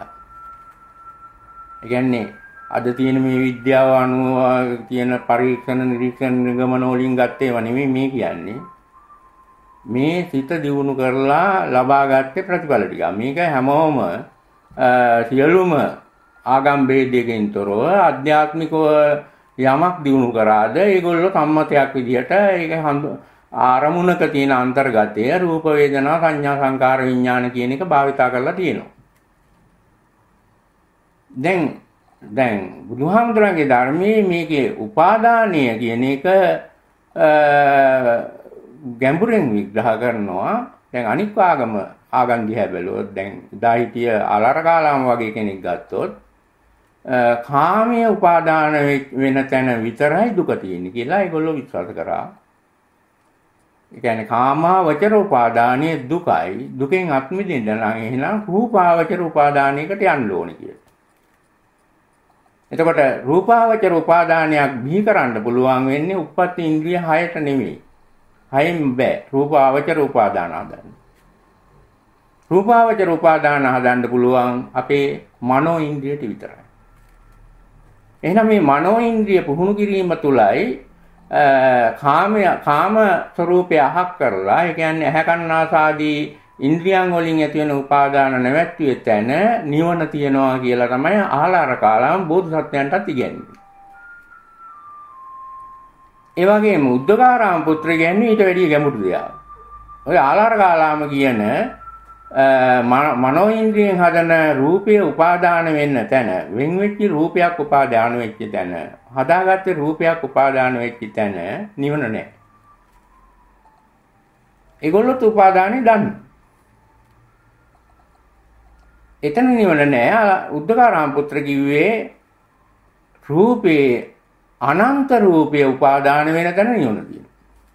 [SPEAKER 1] ඒ කියන්නේ අද තියෙන මේ විද්‍යාව අනුව කියන පරීක්ෂණ නිරීක්ෂණ නිගමන වලින් ගත්ත ඒවා නෙමෙයි මේ කියන්නේ. මේ සිත දියුණු කරලා ලබාගත්තේ ප්‍රතිඵල ටික. මේක හැමෝම සියලුම ආගම් ભેදයකින් තොරව ආධ්‍යාත්මිකව යමක් දියුණු කරාද ඒගොල්ලෝ සම්මතයක් විදිහට ඒක ආරමුණක තියෙන අන්තර්ගතය රූප වේදනා සංඥා සංකාර විඥාන කියන එක භාවිතා කරලා තියෙනවා. දැන් දැන් බුදුහාමුදුරන්ගේ ධර්මයේ මේකේ උපාදානය කියන එක ගැඹුරින් විග්‍රහ කරනවා. දැන් අනික් ආගම ආගම් දිහා බැලුවොත් දැන් දාහිතිය අලරකාලාම වගේ කෙනෙක් ගත්තොත් කාමයේ උපාදාන වෙන තැන විතරයි දුක තියෙන්නේ කියලා ඒගොල්ලෝ විශ්වාස කරා. ඒ කියන්නේ කාමාවචර උපාදානයේ දුකයි. දුකෙන් අත් මිදෙන්න නම් එහෙනම් රූපාවචර උපාදානයකට යන්න ඕනේ කියලා. එතකොට රූපාවචර උපාදානයක් බිහි කරන්න පුළුවන් වෙන්නේ උප්පත්ති ඉන්ද්‍රිය හයට නෙමෙයි. හයෙන් බෑ රූපාවචර උපාදාන හදන්න. රූපාවචර උපාදාන හදන්න පුළුවන් අපේ මනෝ ඉන්ද්‍රියට විතරයි. එහෙනම් මේ මනෝ ඉන්ද්‍රිය පුහුණු කිරීම තුලයි කාමය කාම ස්වરૂපය අහක් කරලා ඒ කියන්නේ ඇහැ කන් නාසාදී ඉන්ද්‍රියන් වලින් ඇති වෙන උපාදාන නැවැත්වුවේ තැන නිවන තියනවා කියලා තමයි ආලාර කාලාම බෝධිසත්වයන්ටත් ඉගැන්වෙන්නේ. ඒ වගේම උද්දකාරාම පුත්‍රය කියන්නේ ඊට වැඩිය ගැඹුරු දෙයක්. ඔය ආලාර කාලාම කියන මනෝ ඉන්ද්‍රියෙන් හදන රූපයේ උපාදාන වෙන්න තැන, වෙන් වෙච්ච රූපයක් උපාදාන වෙච්ච තැන, හදාගත්ත රූපයක් උපාදාන වෙච්ච තැන නිවන නැහැ. ඒගොල්ලොත් උපාදානෙ දන්නේ. එතන නිවන නැහැ. උද්දකාරාම පුත්‍ර කිව්වේ රූපේ අනන්ත රූපය උපාදාන වෙන තැන නිවන තියෙනවා.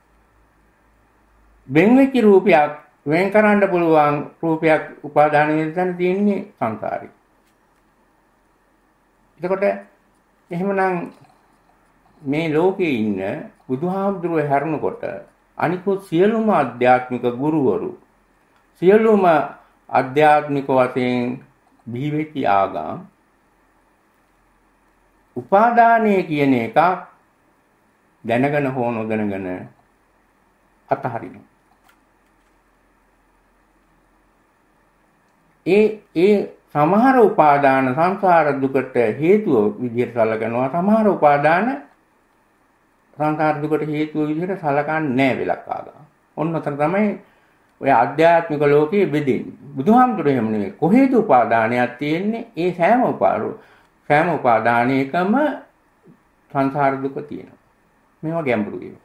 [SPEAKER 1] වෙන් වෙච්ච රූපයක් වෙන් කරන්න පුළුවන් රූපයක් උපාදාන වෙන තැන තියෙන්නේ සංසාරේ. එතකොට එහෙමනම් මේ ලෝකේ ඉන්න බුදුහාමුදුරුවෝ හැරෙනකොට අනිකුත් සියලුම ආධ්‍යාත්මික ගුරුවරු සියලුම ආධ්‍යාත්මික වශයෙන් බිහි වෙච්ච ආගම් උපාදානය කියන එක දැනගෙන හෝ නොදැනගෙන අතහරිනවා. ඒ ඒ සමහර උපාදාන සංසාර දුකට හේතුව විදිහට සලකනවා. සමහර උපාදාන සංසාර දුකට හේතුව විදිහට සලකන්නේ නැහැ වෙලක් ආගම. ඔන්න ඔතන තමයි ඔය ආධ්‍යාත්මික ලෝකයේ බෙදෙන්නේ. බුදුහාමුදුරුවෝ එහෙම නෙවෙයි. කොහේද උපාදානයක් තියෙන්නේ? ඒ සෑම උපාදාන සෑම උපාදානයකම සංසාර දුක තියෙනවා. මේවා ගැඹුරු ඒවා.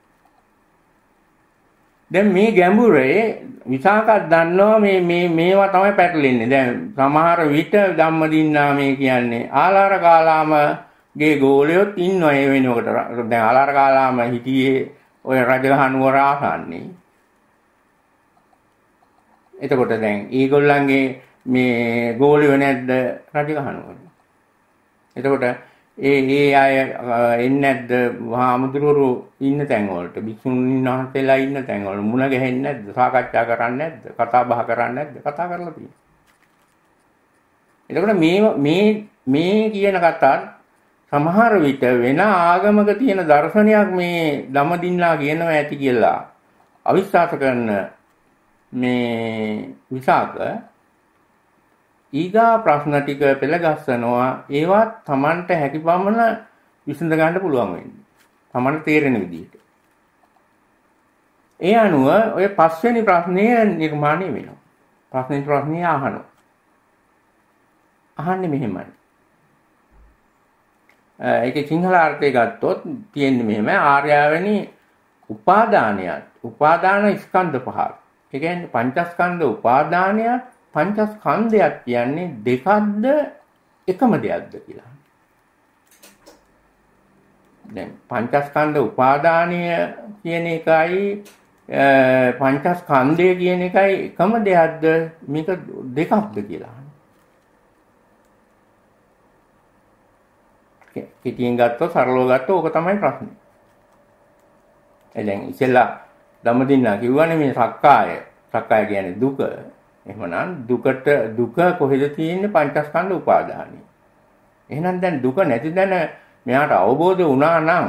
[SPEAKER 1] දැන් මේ ගැඹුරේ විසාකක් දන්නවා මේ මේ මේවා තමයි පැටලෙන්නේ. දැන් සමහර විට ධම්මදින්නාමේ කියන්නේ ආලාර කාලාමගේ ගෝලියොත් ඉන්නවා ඒ වෙනකොට. දැන් ආලාර කාලාම හිටියේ ඔය රජගහ නුවර ආසන්නේ. එතකොට දැන් ඊගොල්ලන්ගේ මේ ගෝලියෝ නැද්ද රජගහ නුවර? එතකොට ඒ ඒ අය එන්නේ නැද්ද වහාමුදුරු ඉන්න තැන් වලට? භික්ෂුන් වහන්සේලා ඉන්න තැන් වල මුණ ගැහෙන්නේ නැද්ද? සාකච්ඡා කරන්නේ නැද්ද? කතා බහ කරන්නේ නැද්ද? කතා කරලා තියෙනවා. එතකොට මේ මේ මේ කියන කතාව සමහර විට වෙන ආගමක තියෙන දර්ශනයක් මේ ධම්මදින්නා කියනවා ඇති කියලා අවිශ්වාස කරන මේ විසාක ඊගා ප්‍රශ්න ටික පෙළගස්සනවා. ඒවත් Tamanට හැකි පමණ විසඳ ගන්න පුළුවන් වෙන්නේ. Tamanට තේරෙන විදිහට. ඒ අනුව ඔය පස්වෙනි ප්‍රශ්නය නිර්මාණය වෙනවා. පස්වෙනි ප්‍රශ්නය අහනවා. අහන්නේ මෙහෙමයි. ඒකේ සිංහල අර්ථය ගත්තොත් තියෙන්නේ මෙහෙමයි. ආර්යාවනි උපාදානයත් උපාදාන ස්කන්ධ පහක්. ඒ කියන්නේ පංචස්කන්ධ උපාදානයත් පංචස්කන්ධයක් කියන්නේ දෙකක්ද එකම දෙයක්ද කියලා. දැන් පංචස්කන්ධ උපාදානය කියන එකයි පංචස්කන්ධය කියන එකයි එකම දෙයක්ද මේක දෙකක්ද කියලා. කෙටියෙන් ගත්තොත් සරලව ගත්තොත් ඕක තමයි ප්‍රශ්නේ. ඒ දැන් ඉතින්ලා ධම්මදින්නා කිව්වනේ මේ සක්කාය සක්කාය කියන්නේ දුක. එහෙමනම් දුකට දුක කොහෙද තියෙන්නේ? පංචස්කන්ධ උපාදානෙ. එහෙනම් දැන් දුක නැති දැන මෙයාට අවබෝධ වුණා නම්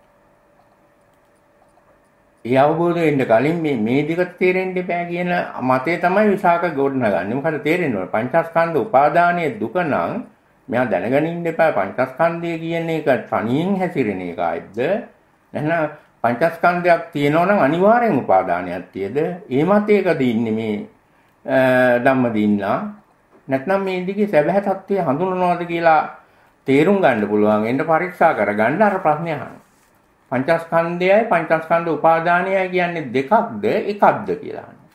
[SPEAKER 1] ඒ අවබෝධ වෙන්න කලින් මේ මේ දෙක තේරෙන්න බෑ කියන මතය තමයි විසාක ගොඩනගන්නේ. මොකද තේරෙන්න ඕන පංචස්කන්ධ උපාදානයේ දුක නම් මෙයා දැනගෙන ඉන්න එපා. පංචස්කන්ධය කියන එක තනියෙන් හැසිරෙන එකයිද? එහෙනම් පංචස්කන්ධයක් තියෙනවා නම් අනිවාර්යෙන් උපාදානයක් තියෙද? ඒ මතයකද ඉන්නේ මේ ධම්මදින්නා? නැත්නම් මේ දිගේ සැබෑ තත්ත්වය හඳුනනවාද කියලා තේරුම් ගන්න පුළුවන් වෙන්න පරීක්ෂා කරගන්න අර ප්‍රශ්නේ අහනවා. පංචස්කන්ධයයි පංචස්කන්ධ උපාදානයයි කියන්නේ දෙකක්ද එකක්ද කියලා අහනවා.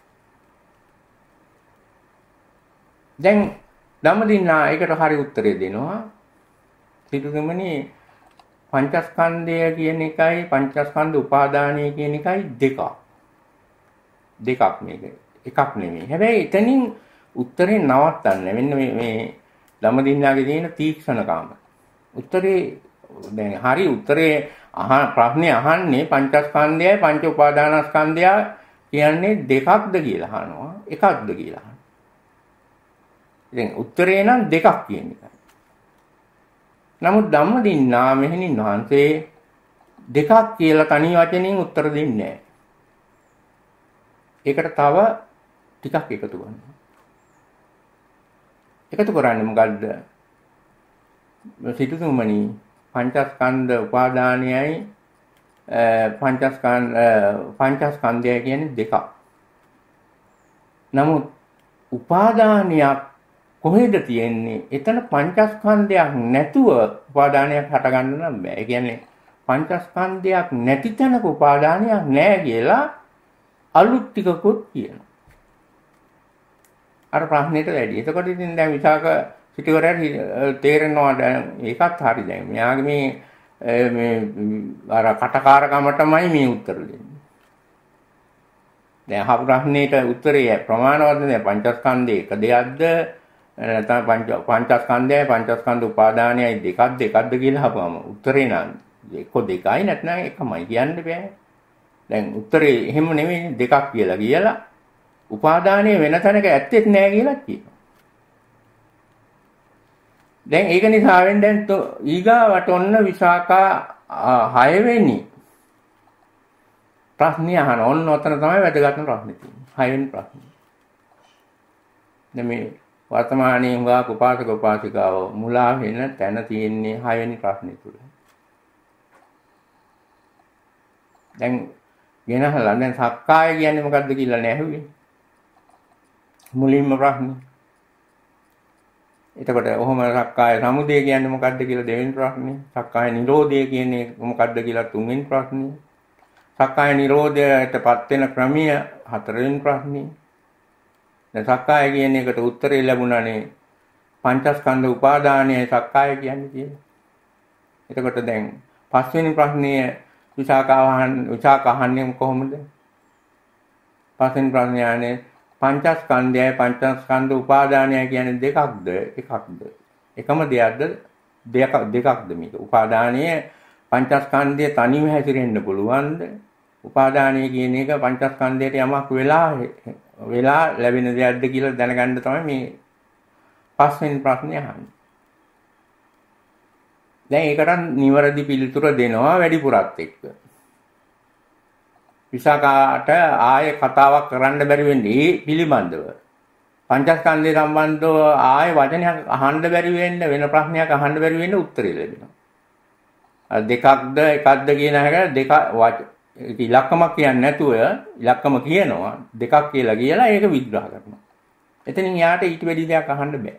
[SPEAKER 1] දැන් ධම්මදින්නා ඒකට හරි උත්තරේ දෙනවා. සිතුගමනේ පංචස්කන්ධය කියන එකයි පංචස්කන්ධ උපාදානය කියන එකයි දෙකක්. දෙකක් මේක. එකක් නෙමෙයි. හැබැයි එතනින් උත්තරේ නවත්තන්නේ. මෙන්න මේ මේ ධම්මදින්නාගේ තියෙන තීක්ෂණකම. උත්තරේ දැන් හරි උත්තරේ අහ ප්‍රශ්නේ අහන්නේ පංචස්කන්ධයයි පංච උපාදානස්කන්ධය කියන්නේ දෙකක්ද කියලා අහනවා. එකක්ද කියලා අහනවා. ඉතින් උත්තරේ නම් දෙකක් කියන එකයි. නමුත් ධම්මදින්නා මෙහෙණින් වහන්සේ දෙකක් කියලා තනි වචනෙන් උත්තර දෙන්නේ නැහැ. ඒකට තව ටිකක් එකතු කරනවා. එකතු කරන්නේ මොකද්ද? සිටුතුමනි පංචස්කන්ධ උපාදානයයි පංචස්කන්ධ පංචස්කන්ධය කියන්නේ දෙකක්. නමුත් උපාදානයක් කොහෙද තියෙන්නේ? එතන පංචස්කන්ධයක් නැතුව උපාදානයක් හටගන්න නම් බෑ. ඒ කියන්නේ පංචස්කන්ධයක් නැති තැනක උපාදානයක් නැහැ කියලා අලුත් ටිකකුත් කියනවා. අර ප්‍රශ්නෙට වැඩි. එතකොට ඉතින් දැන් විසාක සිටුවරට තේරෙනවා දැන් ඒකත් හරි දැන්. මෙයාගේ මේ මේ අර කටකාරකමටමයි මේ උත්තර දෙන්නේ. දැන් අහපු ප්‍රශ්නෙට උත්තරේ ප්‍රමාණවත් නෑ. පංචස්කන්ධේ එක දෙයක්ද නැත්නම් පංච පංචස්කන්ධයයි පංචස්කන්ධ උපාදානයයි දෙකක් දෙකක්ද කියලා අහපුවම උත්තරේ නම් එක්ක දෙකයි නැත්නම් එකමයි කියන්න බෑ. දැන් උත්තරේ එහෙම නෙමෙයි දෙකක් කියලා කියලා උපාදානයේ වෙන තැනක ඇත්තෙත් නෑ කියලා කියනවා. දැන් ඒක නිසාවෙන් දැන් ඊගාවට ඔන්න විසාකා හය වෙනි ප්‍රශ්නේ අහන. ඔන්න ඔතන තමයි වැදගත්ම ප්‍රශ්නේ තියෙන්නේ. හය වෙනි ප්‍රශ්නේ. දැන් මේ වර්තමානයේ හුඟා උපාසක උපාසිකාව මුලා වෙන තැන තියෙන්නේ හය වෙනි ප්‍රශ්නේ තුල. දැන් ගෙනහලා දැන් සක්කාය කියන්නේ මොකද්ද කියලා නැහුවේ. මුලින්ම ප්‍රශ්නේ. එතකොට ඔහොම සක්කාය සමුදය කියන්නේ මොකද්ද කියලා දෙවෙනි ප්‍රශ්නේ. සක්කාය නිරෝධය කියන්නේ මොකද්ද කියලා තුන්වෙනි ප්‍රශ්නේ. සක්කාය නිරෝධයටපත් වෙන ක්‍රමය හතරවෙනි ප්‍රශ්නේ. දැන් සක්කාය කියන එකට උත්තරේ ලැබුණානේ පංචස්කන්ධ උපාදානයයි සක්කාය කියන්නේ කියලා. එතකොට දැන් පස්වෙනි ප්‍රශ්නේ විසාකවහන් විසාකහන්නේ කොහොමද? පස්වෙනි ප්‍රශ්නේ ආනේ පංචස්කන්ධයයි පංචස්කන්ධ උපාදානයයි කියන්නේ දෙකක්ද එකක්ද? එකම දෙයක්ද දෙක දෙකක්ද මේක? උපාදානයේ පංචස්කන්ධය තනිව හැසිරෙන්න පුළුවන්ද? උපාදානය කියන එක පංචස්කන්ධයට යමක් වෙලා වෙලා ලැබෙන දෙයක්ද කියලා දැනගන්න තමයි මේ පස්වෙනි ප්‍රශ්නේ අහන්නේ. දැන් ඒකට නිවැරදි පිළිතුර දෙනවා වැඩිපුරත් එක්ක. විසාකාට ආයේ කතාවක් කරන්න බැරි වෙන්නේ පිළිබඳව. පංචස්කන්ධය සම්බන්ධව ආයේ වචනයක් අහන්න බැරි වෙන්න වෙන ප්‍රශ්නයක් අහන්න බැරි වෙන්න උත්තරේ ලැබෙනවා. අර දෙකක්ද එකක්ද කියන එක දෙක ඉලක්කමක් කියන්නේ නැතුව ඉලක්කම කියනවා දෙකක් කියලා කියලා ඒක විග්‍රහ කරනවා. එතනින් යාට ඊට වැඩි දෙයක් අහන්න බෑ.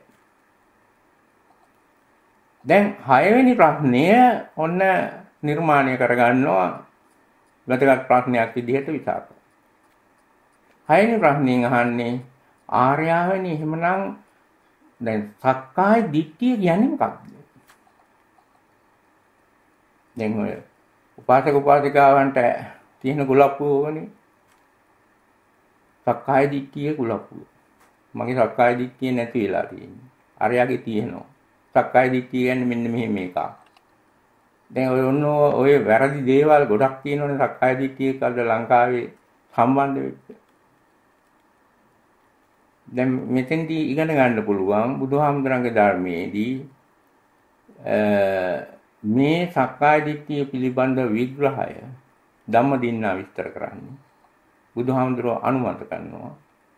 [SPEAKER 1] දැන් හය වෙනි ප්‍රශ්නය ඔන්න නිර්මාණය කරගන්නවා වැදගත් ප්‍රශ්නයක් විදිහට විසාක. හය වෙනි ප්‍රශ්نين අහන්නේ ආර්යාවනි එහෙමනම් දැන් සක්කාය දිට්ඨිය කියන්නේ මොකක්ද? දැන් ඔය උපාසක උපාසිකාවන්ට තියෙන කුලප්පුවනේ සක්කාය දිට්ඨිය කුලප්පුව. මගේ සක්කාය දිට්ඨිය නැති වෙලා තියෙන්නේ. අරයාගේ තියෙනවා. සක්කාය දිට්ඨිය කියන්නේ මෙන්න මෙහෙම එකක්. දැන් ඔය ඔන්න ඔය වැරදි දේවල් ගොඩක් තියෙනවනේ සක්කාය දිට්ඨියක අද ලංකාවේ සම්බන්ධ වෙච්ච. දැන් මෙතෙන්දී ඉගෙන ගන්න පුළුවන් බුදුහාමුදුරන්ගේ ධර්මයේදී මේ සක්කාය දිට්ඨිය පිළිබඳ විග්‍රහය ධම්මදින්නා විස්තර කරන්නේ. බුදුහාමුදුරුවෝ අනුමත කරනවා.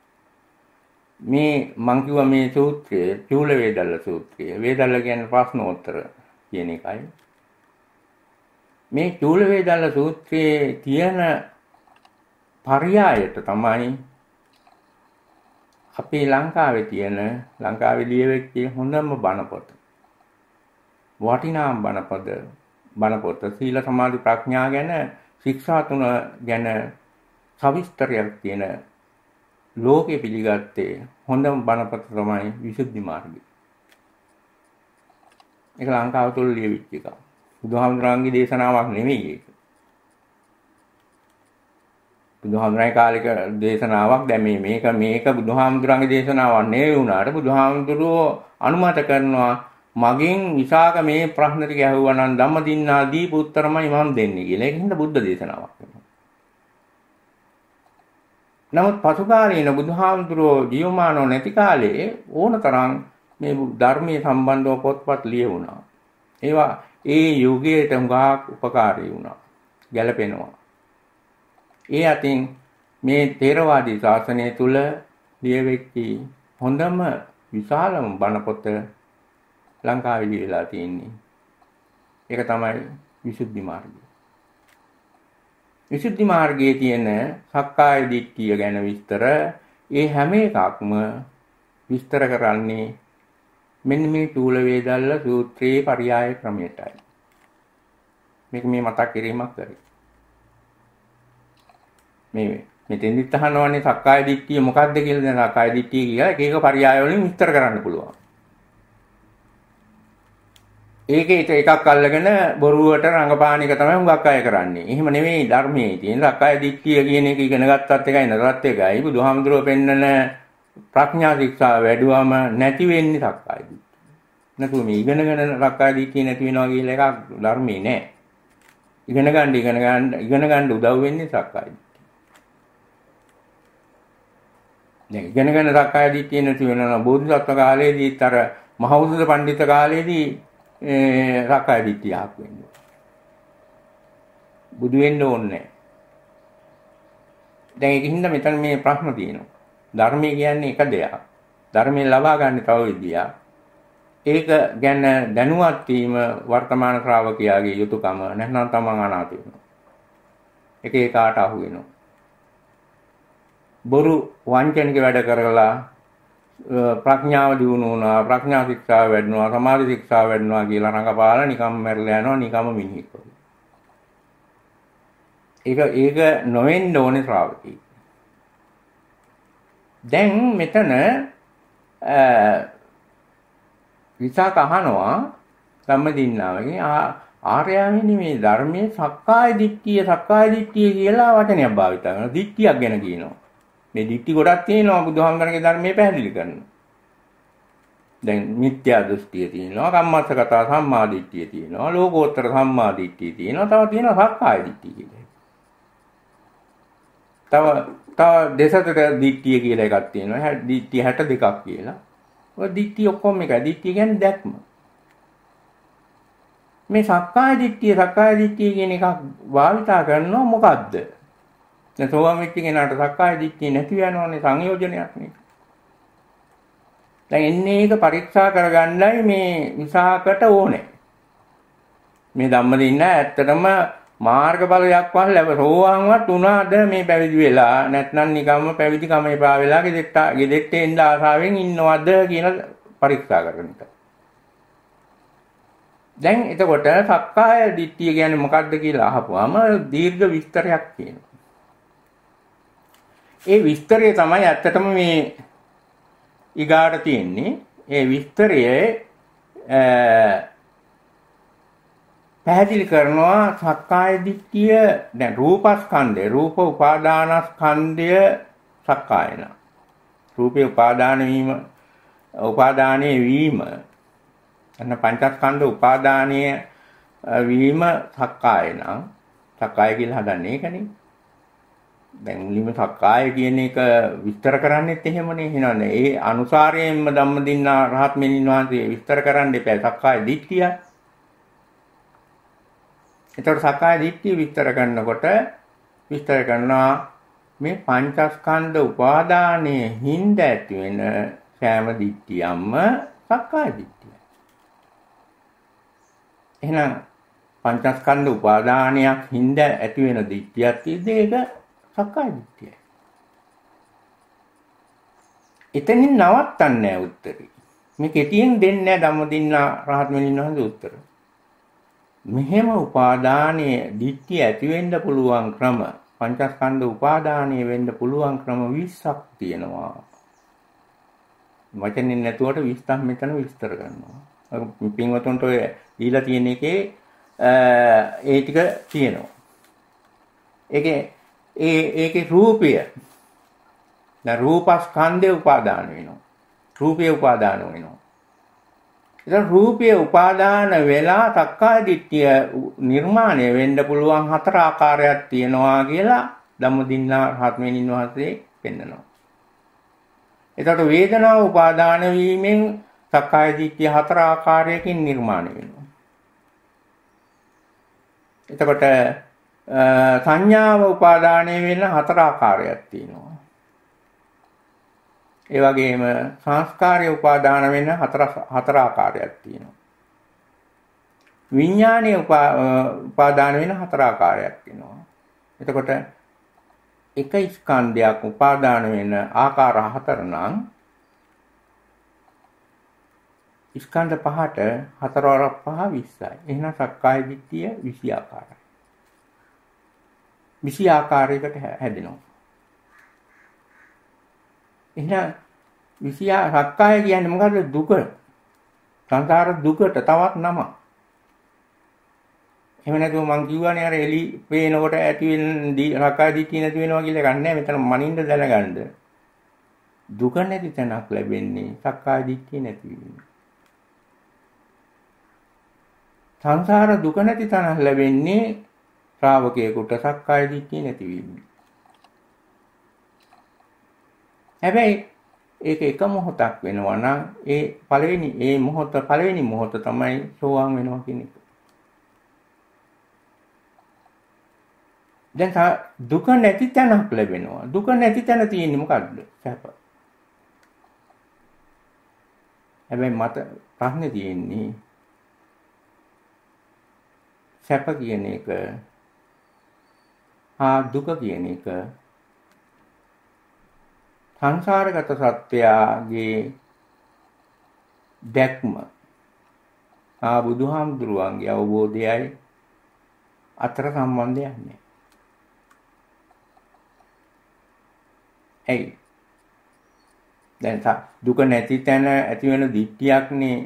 [SPEAKER 1] මේ මං කිව්වා මේ සූත්‍රය චූල වේදල්ල සූත්‍රය. වේදල්ල කියන්නේ ප්‍රශ්නෝත්තර කියන එකයි. මේ චූල වේදල්ල සූත්‍රයේ තියෙන පරයයට තමයි අපේ ලංකාවේ තියෙන ලංකාවේ ලියවෙච්ච හොඳම බණ පොත. වටිනාම බණ පොත බණ පොත සීල සමාධි ප්‍රඥා ගැන ශික්ෂා තුන ගැන සවිස්තරයක් තියෙන ලෝකෙ පිළිගත්තේ හොඳම බණ පොත තමයි විසුද්ධි මාර්ගය. ඒක ලංකාව තුළ ලියවිච්ච එකක්. බුදුහාමුදුරන්ගේ දේශනාවක් නෙමෙයි ඒක. බුදුහාමුදුරන්ගේ කාලේක දේශනාවක් දැන් මේ මේක මේක බුදුහාමුදුරන්ගේ දේශනාවක් නෙවෙයි වුණාට බුදුහාමුදුරුවෝ අනුමත කරනවා මගෙන් විසාක මේ ප්‍රශ්න ටික ඇහුවා නම් ධම්මදින්නා දීපු උත්තරමයි මම දෙන්නේ කියලා. ඒක හින්දා බුද්ධ දේශනාවක් වෙනවා. නමුත් පසු කාලේන බුදුහාමුදුරුවෝ ජීවමානව නැති කාලේ ඕනතරම් මේ ධර්මයේ සම්බන්ධව පොත්පත් ලියවුණා. ඒවා ඒ යුගයට හුඟක් උපකාරී වුණා. ගැලපෙනවා. ඒ අතින් මේ ථේරවාදී ශාසනය තුල ලියවෙච්ච හොඳම විශාලම බණ පොත ලංකාවේ ලියලා තියෙන්නේ. ඒක තමයි විසුද්ධි මාර්ගය. විසුද්ධි මාර්ගයේ තියෙන සක්කාය දිට්ඨිය ගැන විස්තර ඒ හැම එකක්ම විස්තර කරන්නේ මෙන්න මේ චූල වේදල්ල සූත්‍රයේ පරියාය ක්‍රමයටයි. මේක මේ මතක් කිරීමක් කරේ. මේ මෙතෙන්දිත් අහනවානේ සක්කාය දිට්ඨිය මොකක්ද කියලා. දැන් සක්කාය දිට්ඨිය කියලා එක එක පරියාය වලින් විස්තර කරන්න පුළුවන්. ඒකේ එකක් අල්ලගෙන බොරුවට රංගපාන එක තමයි හුඟක් අය කරන්නේ. එහෙම නෙවෙයි ධර්මයේ තියෙන සක්කාය දිට්ඨිය කියන එක ඉගෙන ගත්තත් එකයි නැතත් එකයි. බුදුහාමුදුරුවෝ පෙන්නන ප්‍රඥා ශික්ෂා වැඩුවම නැති වෙන්නේ සක්කාය දිට්ඨිය. නැතුව මේ ඉගෙනගෙන සක්කාය දිට්ඨිය නැති වෙනවා කියලා එකක් ධර්මයේ නෑ. ඉගෙන ගන්න ඉගෙන ගන්න ඉගෙන ගන්න උදව් වෙන්නේ සක්කාය දිට්ඨිය. දැන් ඉගෙන ගන්න සක්කාය දිට්ඨිය නැති වෙනවා බෝධිසත්ව කාලේදීත් අර මහෞෂධ පඬිත කාලේදී ඒ සක්කාය දිට්ඨිය ආක් වෙන්නේ. බුදු වෙන්න ඕනේ නැහැ. දැන් ඒකින්ද මෙතන මේ ප්‍රශ්න තියෙනවා. ධර්මය කියන්නේ එක දෙයක්. ධර්මයෙන් ලබා ගන්න තව විදියක්. ඒක ගැන දැනුවත් වීම වර්තමාන ශ්‍රාවකයාගේ යුතුයකම. නැත්නම් තමන් අනාථ වෙනවා. එක එකාට අහු වෙනවා. බොරු වංචනික වැඩ කරලා ප්‍රඥාව දිනු වුණා, ප්‍රඥා ශික්ෂාව වැඩිනවා, සමාධි ශික්ෂාව වැඩිනවා කියලා රඟපාලා නිකම් මැරලා යනවා, නිකම් මිනිහෙක් වගේ. ඒක ඒක නොවෙන්න ඕනේ ශ්‍රාවකී. දැන් මෙතන විසාක අහනවා සම්මදින්නාවගේ ආර්යයන්නි මේ ධර්මයේ සක්කාය දිට්ඨිය සක්කාය දිට්ඨිය කියලා වචනයක් භාවිත කරනවා. දිට්ඨියක් ගැන කියනවා. මේ දිට්ඨි ගොඩක් තියෙනවා බුදුහාමුදුරන්ගේ ධර්මයේ පැහැදිලි කරනවා. දැන් මිත්‍යා දෘෂ්ටිය තියෙනවා, කම්මස්සගත සම්මා දිට්ඨිය තියෙනවා, ලෝකෝත්තර සම්මා දිට්ඨිය තියෙනවා, තව තියෙනවා සක්කාය දිට්ඨිය කියලා. තව තව දෙසතර දිට්ඨිය කියලා එකක් තියෙනවා. දිට්ඨිය හැට දෙකක් කියලා. ඔය දිට්ඨිය ඔක්කොම එකයි. දිට්ඨිය කියන්නේ දැක්ම. මේ සක්කාය දිට්ඨිය සක්කාය දිට්ඨිය කියන එකක් භාවිතා කරනවා මොකද්ද? දැන් සෝවාන් වෙච්ච කෙනාට සක්කාය දිට්ඨිය නැති වෙනවනේ සංයෝජනයක් නේ. දැන් එන්නේ ඒක පරීක්ෂා කරගන්නයි මේ විසාකට ඕනේ. මේ ධම්මදින්න ඇත්තටම මාර්ගඵලයක් වත් ලැබ සෝවාන්වත් උනාද මේ පැවිදි වෙලා නැත්නම් නිකම්ම පැවිදි කම එපා වෙලා ගෙදෙට්ට ගෙදෙට්ට එන්න ආසාවෙන් ඉන්නවද කියලා පරීක්ෂා කරන එක. දැන් එතකොට සක්කාය දිට්ඨිය කියන්නේ මොකක්ද කියලා අහපුවාම දීර්ඝ විස්තරයක් කියනවා. ඒ විස්තරය තමයි ඇත්තටම මේ ඊගාට තියෙන්නේ. ඒ විස්තරයේ පැහැදිලි කරනවා සක්කාය දිට්ඨිය දැන් රූපස්කන්ධය රූප උපාදානස්කන්ධය සක්කායන. රූපේ උපාදාන වීම උපාදානයේ වීම අන්න පංචස්කන්ධ උපාදානීය වීම සක්කායන. සක්කාය කියලා හදන්නේ ඒකනේ. දැන් මුලින්ම සක්කාය කියන එක විස්තර කරන්නේත් එහෙමනේ. එහෙනම් ඒ අනුසාරයෙන්ම ධම්මදින්න රහත් මෙනින් වහන්සේ විස්තර කරන්න එපා සක්කාය දිට්ඨිය. එතකොට සක්කාය දිට්ඨිය විස්තර කරනකොට විස්තර කරනවා මේ පංචස්කන්ධ උපාදානයේ හිඳ ඇති වෙන සෑම දිට්ඨියක්ම සක්කාය දිට්ඨියයි. එහෙනම් පංචස්කන්ධ උපාදානයක් හිඳ ඇති වෙන දිට්ඨියක් තියෙද්දී ඒක සක්කාය දිට්ඨියයි. එතනින් නවත්තන්නේ නැහැ උත්තරේ. මේ කෙටියෙන් දෙන්නේ නැහැ ධම්මදින්න රහත් මෙනින් වහන්සේ උත්තර. මෙහෙම උපාදානයේ දිට්ඨිය ඇති වෙන්න පුළුවන් ක්‍රම පංචස්කන්ධ උපාදානයේ වෙන්න පුළුවන් ක්‍රම විස්සක් තියෙනවා. වචනින් නැතුවට විස්සක් මෙතන විස්තර කරනවා. පින්වතුන්ට ඔය දීලා තියෙන එකේ ඒ ටික තියෙනවා. ඒකේ ඒ ඒකේ රූපය දැන් රූපස්කන්ධේ උපාදාන වෙනවා. රූපේ උපාදාන වෙනවා. ඉතින් රූපයේ උපාදාන වෙලා සක්කාය දිට්ඨිය නිර්මාණය වෙන්න පුළුවන් හතර ආකාරයක් තියෙනවා කියලා ධම්මදින්න රහත් මෙනින් වහන්සේ පෙන්නනවා. එතකොට වේදනාව උපාදාන වීමෙන් සක්කාය දිට්ඨිය හතර ආකාරයකින් නිර්මාණය වෙනවා. එතකොට සංඥාව උපාදානය වෙන හතර ආකාරයක් තියෙනවා. ඒ වගේම සංස්කාරය උපාදාන වෙන හතර හතර ආකාරයක් තියෙනවා. විඥානීය උපාදාන වෙන හතර ආකාරයක් තියෙනවා. එතකොට එක ස්කන්ධයක් උපාදාන වෙන ආකාර හතර නම් ස්කන්ධ පහට හතර වරක් පහ විස්සයි. එහෙනම් සක්කාය දිට්ඨිය විසි ආකාරයි. විසි ආකාරයකට හැදෙනවා. එහෙනම් විසි සක්කාය කියන්නේ මොකද්ද? දුක. සංසාර දුකට තවත් නම. එහෙම නැතුව මං කිව්වනේ අර එලි පේනකොට ඇති වෙන සක්කාය දිට්ඨිය නැති වෙනවා කියලා එකක් නැහැ. මෙතන මනින්න දැනගන්න. දුක නැති තැනක් ලැබෙන්නේ සක්කාය දිට්ඨිය නැති වීම. සංසාර දුක නැති තැනක් ලැබෙන්නේ ශ්‍රාවකයෙකුට සක්කාය දිට්ඨිය නැති වීම. හැබැයි ඒක එක මොහොතක් වෙනවා නම් ඒ පළවෙනි ඒ මොහොත පළවෙනි මොහොත තමයි සෝවාන් වෙනවා කියන එක. දැන් දුක නැති තැනක් ලැබෙනවා. දුක නැති තැන තියෙන්නේ මොකද්ද? සැප. හැබැයි මට ප්‍රශ්නේ තියෙන්නේ සැප කියන එක ආ දුක කියන එක සංසාරගත සත්‍යයේ දැක්ම ආ බුදුහාමුදුරුවන්ගේ අවබෝධයයි අතර සම්බන්ධයක් නැහැ. ඇයි? දැන් දුක නැති තැන ඇති වෙන දිට්ඨියක්නේ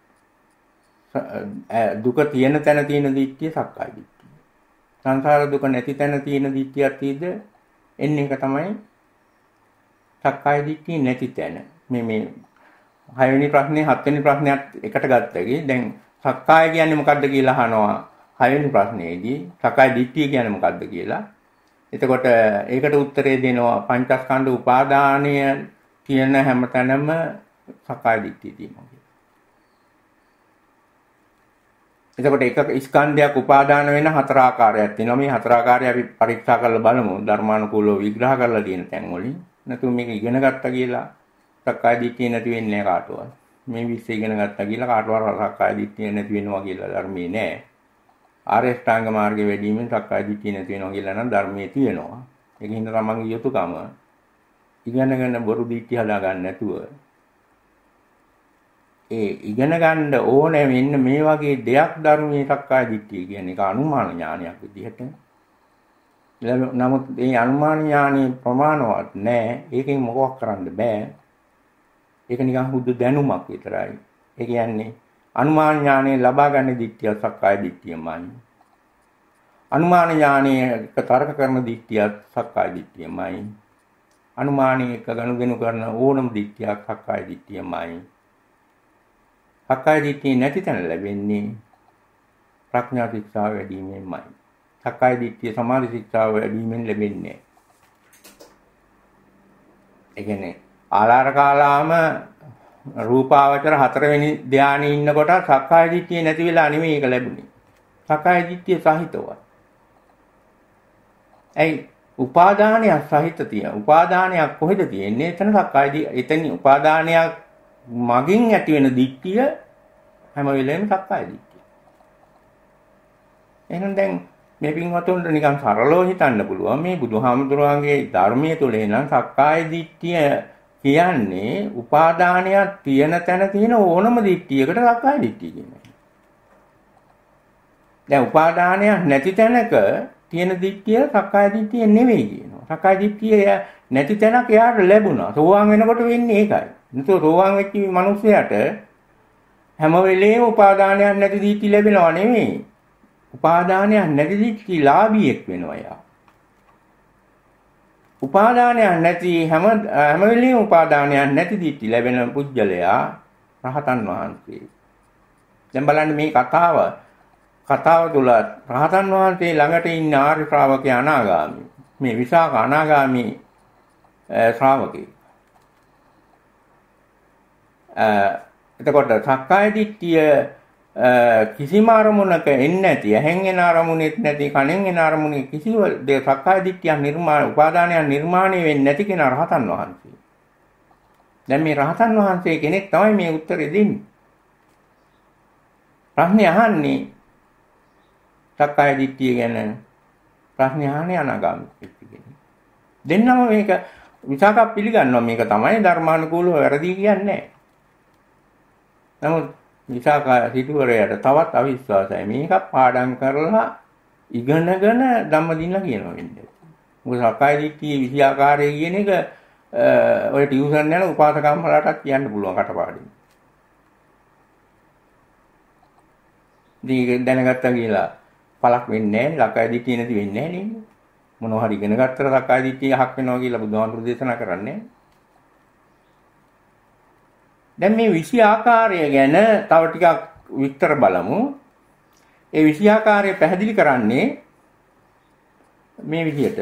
[SPEAKER 1] දුක තියෙන තැන තියෙන දිට්ඨිය සක්කාය දිට්ඨිය. සංසාර දුක නැති තැන තියෙන දිට්ඨියක් තියෙද එන්නේ එක තමයි සක්කාය දිට්ඨිය නැති තැන. මේ මේ හයවෙනි ප්‍රශ්නේ හත්වෙනි ප්‍රශ්නයත් එකට ගත්තකි. දැන් සක්කාය කියන්නේ මොකද්ද කියලා අහනවා හයවෙනි ප්‍රශ්නේදී. සක්කාය දිට්ඨිය කියන්නේ මොකද්ද කියලා. එතකොට ඒකට උත්තරේ දෙනවා පංචස්කන්ධ උපාදානය කියන හැමතැනම සක්කාය දිට්ඨිය තියෙනවා කියලා. එතකොට එක ස්කන්ධයක් උපාදාන වෙන හතර ආකාරයක් තියෙනවා. මේ හතර ආකාරය අපි පරීක්ෂා කරලා බලමු ධර්මානුකූලව විග්‍රහ කරලා තියෙන තැන් වලින්. නැතු මේක ඉගෙන ගත්තා කියලා සක්කාය දිට්ඨිය නැති වෙන්නේ නැහැ කාටවත්. මේ විශ්ය ඉගෙන ගත්තා කියලා කාටවත් සක්කාය දිට්ඨිය නැති වෙනවා කියලා ධර්මයේ නැහැ. ආර්ය ශ්‍රාංග මාර්ගයේ වැඩිමෙන් සක්කාය දිට්ඨිය නැති වෙනවා කියලා නම් ධර්මයේ තියෙනවා. ඒකින්ද තමන්ගේ යුතුයකම ඉගෙනගෙන බොරු දිට්ඨිය හදා ගන්න නැතුව ඒ ඉගෙන ගන්න ඕනේ මෙන්න මේ වගේ දෙයක් ධර්මයේ සක්කාය දිට්ඨිය කියන්නේ ඒක අනුමාන ඥානයක් විදිහට. නමුත් මේ අනුමාන ඥානෙ ප්‍රමාණවත් නැහැ. ඒකෙන් මොකක් කරන්න බෑ. ඒක නිකන් හුදු දැනුමක් විතරයි. ඒ කියන්නේ අනුමාන ඥානෙ ලබා ගන්න දිට්ඨිය සක්කාය දිට්ඨියමයි. අනුමාන ඥානයක තර්ක කරන දිට්ඨියත් සක්කාය දිට්ඨියමයි. අනුමානයක ගනුදෙනු කරන ඕනම දිට්ඨියක් සක්කාය දිට්ඨියමයි. සක්කාය දිට්ඨිය නැති තැන ලැබෙන්නේ ප්‍රඥා ශික්ෂාව වැඩිවීමෙන්මයි. සක්කාය දිට්ඨිය සමාධි ශික්ෂාව වැඩිවීමෙන් ලැබෙන්නේ. ඒ කියන්නේ ආලාර කාලාම රූපාවචර හතරවෙනි ධානයේ ඉන්නකොට සක්කාය දිට්ඨිය නැති වෙලා නෙමෙයි ඒක ලැබුණේ. සක්කාය දිට්ඨිය සහිතව. ඇයි උපාදානයක් සහිත තියෙන. උපාදානයක් කොහෙද තියෙන්නේ? එතන සක්කාය එතන උපාදානයක් මගින් ඇති වෙන දිට්ඨිය හැම වෙලේම සක්කාය දිට්ඨිය. එහෙනම් දැන් මේ පින්වතුන්ට නිකන් සරලව හිතන්න පුළුවන් මේ බුදුහාමුදුරුවන්ගේ ධර්මයේ තුල එන සක්කාය දිට්ඨිය කියන්නේ උපාදානයක් තියෙන තැන තියෙන ඕනම දිට්ඨියකට සක්කාය දිට්ඨිය කියනවා. දැන් උපාදානයක් නැති තැනක තියෙන දිට්ඨිය සක්කාය දිට්ඨිය නෙවෙයි කියනවා. සක්කාය දිට්ඨිය නැති තැනක් එයාට ලැබුණා. සෝවාන් වෙනකොට වෙන්නේ ඒකයි. නැත්නම් සෝවාන් වෙච්ච මිනිස්සයාට හැම වෙලේම උපාදානයක් නැති දිට්ඨිය ලැබෙනව නෙවෙයි. උපාදානයක් නැති දිට්ඨිය ලාභියෙක් වෙනවා යා. උපාදානයක් නැති හැම හැම වෙලේම උපාදානයක් නැති දිට්ඨිය ලැබෙන පුජ්‍යලයා රහතන් වහන්සේ. දැන් බලන්න මේ කතාව කතාව තුල රහතන් වහන්සේ ළඟට ඉන්න ආර්ය ශ්‍රාවකයා අනාගාමී. මේ විසාක අනාගාමී ශ්‍රාවකේ. එතකොට සක්කාය දිට්ඨිය කිසිම අරමුණක එන්නේ නැති, ඇහෙන් එන අරමුණෙත් නැති, කනෙන් එන අරමුණේ කිසිම දෙයක් සක්කාය දිට්ඨිය නිර්මාණ, උපාදානයක් නිර්මාණය වෙන්නේ නැති කෙනා රහතන් වහන්සේ. දැන් මේ රහතන් වහන්සේ කෙනෙක් තමයි මේ උත්තරේ දෙන්නේ. ප්‍රශ්නේ අහන්නේ සක්කාය දිට්ඨිය ගැන. ප්‍රශ්නේ අහන්නේ අනාගාමී කෙනෙක්. දෙන්නම මේක විසාකා පිළිගන්නවා මේක තමයි ධර්මානුකූලව වැරදි කියන්නේ නැහැ. නමුත් විසාකා සිටුවරයට තවත් අවිශ්වාසයි. මේක පාඩම් කරලා ඉගෙනගෙන ධම්මදින්න කියනවා වෙන්නේ. මොකද සක්කාය දිට්ඨියේ විෂයාකාරය කියන එක ඔය ටියුෂන් යන උපාසකම්මලටත් කියන්න පුළුවන් කටපාඩම්. ඉතින් දැනගත්තා කියලා පළක් වෙන්නේ නැහැ. සක්කාය දිට්ඨිය නැති වෙන්නේ නැහැ නේද? මොනවා හරි ඉගෙන ගත්තට සක්කාය දිට්ඨිය හක් වෙනවා කියලා බුදුහාමුදුරු දේශනා කරන්නේ. දැන් මේ විෂයාකාරය ගැන තව ටිකක් විස්තර බලමු. ඒ විෂයාකාරය පැහැදිලි කරන්නේ මේ විදිහට.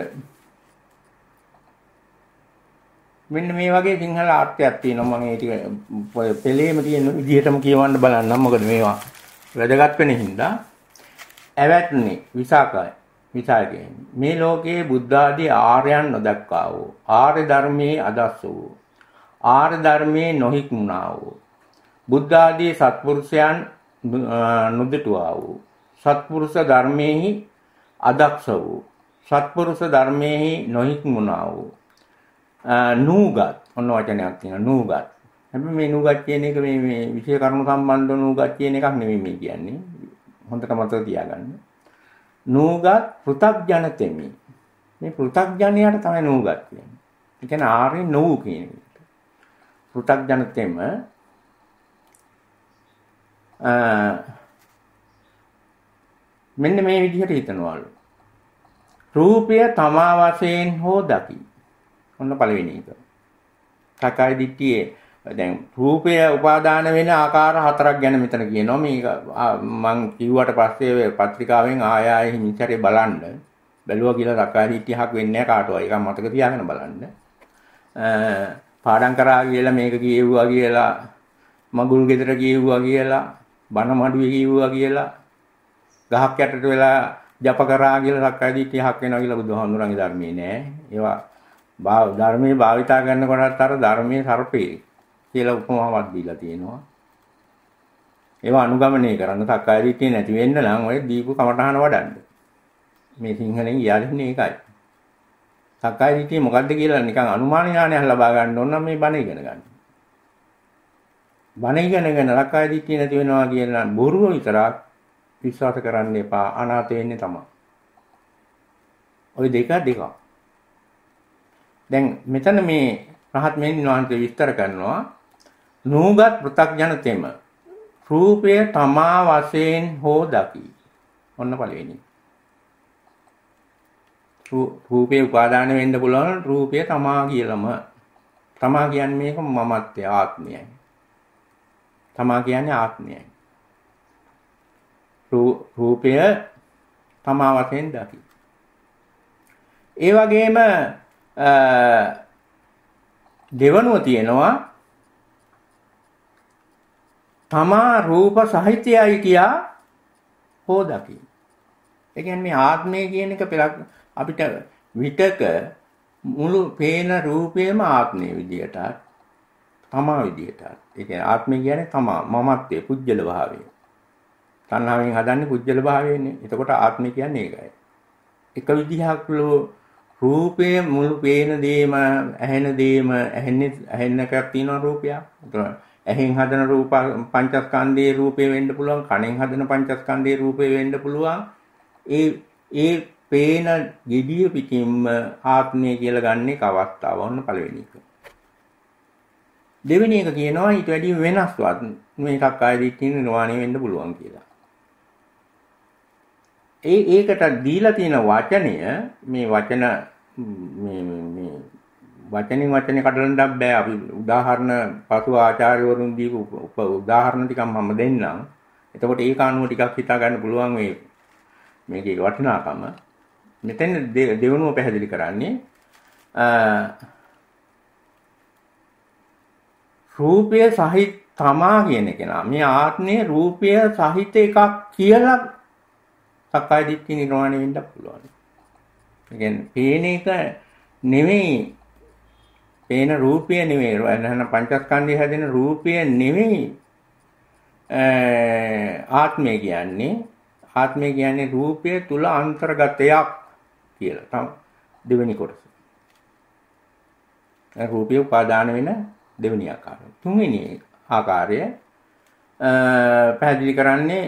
[SPEAKER 1] මෙන්න මේ වගේ සිංහල අර්ථයක් තියෙනවා. මම ඒ ටික පෙළේම තියෙන විදිහටම කියවන්න බලන්නම්. මොකද මේවා වැදගත් වෙන හින්දා. ඇවැත්නි විසාකයි. විසාකේ මේ ලෝකයේ බුද්ධ ආදී ආර්යයන් නොදක්වා වූ ආර්ය ධර්මයේ අදස් වූ ආර්ය ධර්මයේ නොහික්මුණා වූ බුද්ධ ආදී සත්පුරුෂයන් නොදුටුවා වූ සත්පුරුෂ ධර්මයේහි අදක්ෂ වූ සත්පුරුෂ ධර්මයේහි නොහික්මුණා වූ නූගත් ඔන්න වචනයක් තියෙනවා නූගත්. හැබැයි මේ නූගත් කියන එක මේ මේ විශේෂ කරුණු සම්බන්ධ නූගත් කියන එකක් නෙමෙයි මේ කියන්නේ. හොඳට මතක තියාගන්න. නූගත් පෘථග්ජන තෙමි. මේ පෘථග්ජනයට තමයි නූගත් කියන්නේ. ඒ කියන්නේ ආර්ය නොවු කියන එක. පෘථග්ජන තෙම අ මෙන්න මේ විදිහට හිතනවලු. රූපය තමා වශයෙන් හෝ දකි. ඔන්න පළවෙනි එක. සක්කාය දිට්ඨියේ දැන් රූපය උපාදාන වෙන ආකාර හතරක් ගැන මෙතන කියනවා. මේක මම කිව්වට පස්සේ පත්‍රිකාවෙන් ආය ආයෙ හිමිචරේ බලන්න. බැලුවා කියලා සක්කාය දිට්ඨියක් වෙන්නේ නැහැ කාටවත්. ඒක මතක තියාගෙන බලන්න. පාඩම් කරා කියලා මේක කියෙව්වා කියලා මගුල් ගෙදර කියෙව්වා කියලා බණ මඩුවේ කියෙව්වා කියලා ගහක් යටට වෙලා ජප කරා කියලා සක්කාය දිට්ඨියක් වෙනවා කියලා බුදුහාමුදුරන්ගේ ධර්මයේ නෑ. ඒවා භාව ධර්මයේ භාවිතා කරනකොටත් අර ධර්මයේ සර්පේ කියලා උපමාවක් දීලා තියෙනවා. ඒවා අනුගමනය කරන්න සක්කාය දිට්ඨිය නැති වෙන්න නම් ඔය දීපු කමඨහන වඩන්න. මේ සිංහලෙන් කියලාන්නේ ඒකයි. සක්කාය දිට්ඨිය මොකද්ද කියලා නිකන් අනුමාන ඥානයක් ලබා ගන්න ඕන නම් මේ බණ ඉගෙන ගන්න. බණ ඉගෙනගෙන සක්කාය දිට්ඨිය නැති වෙනවා කියලා බොරුව විතරක් විශ්වාස කරන්න එපා. අනාථ වෙන්නේ තමයි. ওই දෙක දෙක. දැන් මෙතන මේ රහත් මෙහෙණින් වහන්සේ විස්තර කරනවා නූගත් පෘථග්ජන තෙම රූපය තමා වශයෙන් හෝ දකි. ඔන්න පළවෙනි. රූපේ උපාදාන වෙන්න පුළුවන් රූපය තමා කියලාම. තමා කියන්නේ මේක මමත්වය ආත්මයයි. තමා කියන්නේ ආත්මයයි. රූපය තමා වශයෙන් දකි. ඒ වගේම දෙවනුව තියෙනවා තමා රූප සහිතයයි කියා හෝ දකි. ඒ කියන්නේ ආත්මය කියන එක අපිට විතක මුළු පේන රූපේම ආත්මයේ විදියට තමා විදියට. ඒ කියන්නේ ආත්මය කියන්නේ තමා මමත්වයේ පුජ්‍යල භාවය. තණ්හාවෙන් හදන්නේ පුජ්‍යල භාවයනේ. එතකොට ආත්මය කියන්නේ ඒකයි. එක විදිහක් රූපයේ මුළු පේන දේම ඇහෙන දේම ඇහෙන්නේ ඇහෙන එකක් තියෙනවා රූපයක්. ඇහෙන් හදන රූප පංචස්කන්ධයේ රූපේ වෙන්න පුළුවන්. කනෙන් හදන පංචස්කන්ධයේ රූපේ වෙන්න පුළුවන්. ඒ ඒ පේන gediya පිටින්ම ආත්මය කියලා ගන්න එක අවස්ථාව. ඔන්න පළවෙනි එක. දෙවෙනි එක කියනවා ඊට වැඩි වෙනස්වත් මේ සක්කාය දිට්ඨිය නිර්වාණය වෙන්න පුළුවන් කියලා. ඒ ඒකට දීලා තියෙන වචනය මේ වචන මේ මේ වචනින් වචනේ කඩලන්න බෑ. අපි උදාහරණ පසු ආචාර්යවරුන් දීපු උදාහරණ ටිකක් මම දෙන්නම්. එතකොට ඒක අනුව ටිකක් හිතා ගන්න පුළුවන් මේ මේකේ වටිනාකම. මෙතෙන් දෙවෙනුව පැහැදිලි කරන්නේ රූපය සහිත තමා කියන කෙනා මේ ආත්මයේ රූපය සහිත එකක් කියලා සක්කාය දිට්ඨිය නිර්වාණය වෙන්න පුළුවන්. ඒ කියන්නේ පේන එක නෙමෙයි පේන රූපය නෙවෙයි. නැත්නම් පංචස්කන්ධය හැදෙන රූපය නෙවෙයි ආත්මය කියන්නේ. ආත්මය කියන්නේ රූපය තුල අන්තර්ගතයක් කියලා. තම දෙවෙනි කොටස. ඒ රූපය උපාදාන වෙන දෙවෙනි ආකාරය. තුන්වෙනි ආකාරය පැහැදිලි කරන්නේ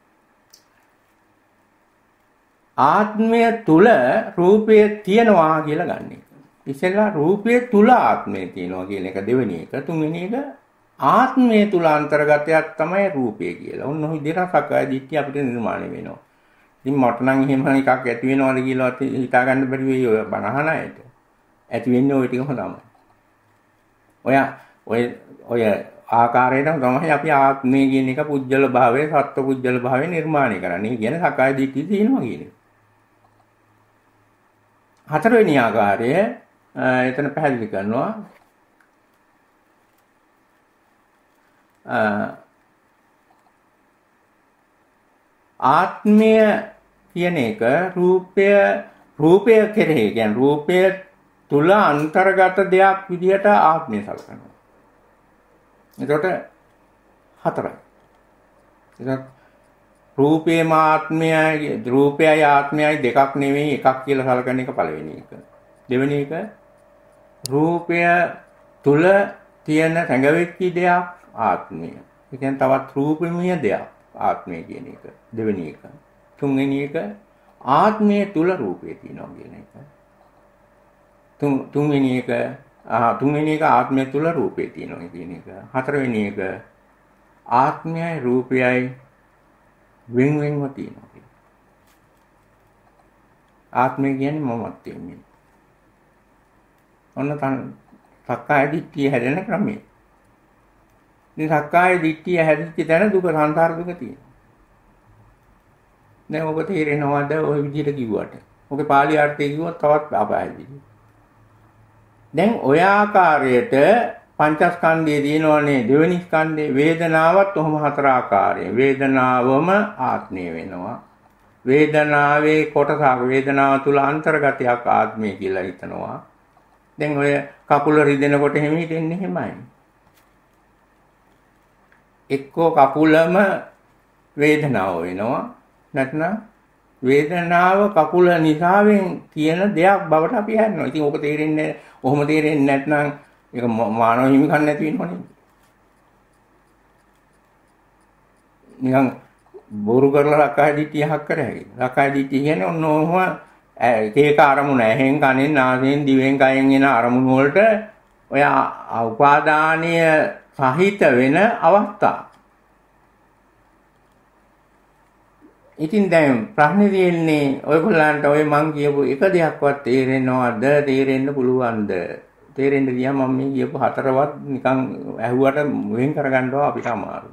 [SPEAKER 1] ආත්මය තුල රූපය තියෙනවා කියලා ගන්න එක. ඉතින්ලා රූපය තුල ආත්මය තියෙනවා කියන එක දෙවෙනි එක. තුන්වෙනි එක ආත්මය තුල අන්තර්ගතයක් තමයි රූපය කියලා. ඔන්න ඔය විදිහට සක්කාය දිට්ඨිය අපිට නිර්මාණය වෙනවා. ඉතින් මට නම් එහෙම එකක් ඇති වෙනවද කියලා හිතා ගන්න බැරි වෙයි ඔය බනහන අයට. ඇති වෙන්නේ ওই ටිකම තමයි. ඔය ඔය ඔය ආකාරයට තමයි අපි ආත්මය කියන එක පුජ්‍යල භාවයේ සත්ව පුජ්‍යල භාවයේ නිර්මාණය කරන්නේ. කියන්නේ සක්කාය දිට්ඨිය තියෙනවා කියන එක. හතරවෙනි ආකාරය එතන පැහැදිලි කරනවා ආත්මය කියන එක රූපය රූපය කෙරෙහි කියන්නේ රූපය තුල අන්තර්ගත දෙයක් විදිහට ආත්මය සලකනවා. එතකොට හතරයි. ඒක රූපේම ආත්මයයි රූපයයි ආත්මයයි දෙකක් නෙවෙයි එකක් කියලා සලකන එක පළවෙනි එක. දෙවෙනි එක රූපය තුල තියෙන සංගවිච්ච දෙයක් ආත්මය. ඒ කියන්නේ තවත් රූපමය දෙයක් ආත්මය කියන එක. දෙවෙනි එක. තුන්වෙනි එක ආත්මය තුල රූපය තියෙනවා කියන එක. තුන් තුන්වෙනි එක ආ තුන්වෙනි එක ආත්මය තුල රූපය තියෙනවා කියන එක. හතරවෙනි එක ආත්මයයි රූපයයි වෙන් වෙන්ව තියෙනවා. ආත්මය කියන්නේ මමත් වෙන්නේ. ඔන්න තන සක්කාය දිට්ඨිය හැදෙන ක්‍රමය. ඉතින් සක්කාය දිට්ඨිය හැදිච්ච තැන දුක සංසාර දුක තියෙනවා. දැන් ඔබ තේරෙනවද ওই විදිහට කිව්වට? ඔගේ පාලි අර්ථය කිව්වොත් තවත් අපායදී. දැන් ඔය ආකාරයට පංචස්කන්ධයේ දිනවනේ දෙවෙනි ස්කන්ධේ වේදනාවත් ඔහොම හතර ආකාරයෙන් වේදනාවම ආත්මය වෙනවා. වේදනාවේ කොටසක් වේදනාව තුල අන්තර්ගතයක් ආත්මය කියලා හිතනවා. දැන් ඔය කකුල රිදෙනකොට එහෙම හිතෙන්නේ එහෙමයි. එක්කෝ කකුලම වේදනාව වෙනවා. නැත්නම් වේදනාව කකුල නිසාවෙන් තියෙන දෙයක් බවට අපි හරිනවා. ඉතින් ඕක තේරෙන්නේ ඔහොම තේරෙන්නේ නැත්නම් ඒක මානව හිමිකම් නැති වෙනවනේ. නිකන් බොරු කරලා ලක්කාය දිට්ඨිය හක් කරහැයි. ලක්කාය දිට්ඨිය කියන්නේ ඔන්න ඔහොම ඒක අරමුණ ඇහෙන් කනෙන් නාසයෙන් දිවෙන් කයෙන් එන අරමුණු වලට ඔය උපාදානීය සහිත වෙන අවස්ථා. ඉතින් දැන් ප්‍රශ්නේ තියෙන්නේ ඔයගොල්ලන්ට ඔය මං කියපු එක දෙයක්වත් තේරෙනවද තේරෙන්න පුළුවන්ද? තේරෙන්න ගියා මම මේ කියපු හතරවත් නිකන් ඇහුවට වෙන් කරගන්නවා අපිට අමාරුයි.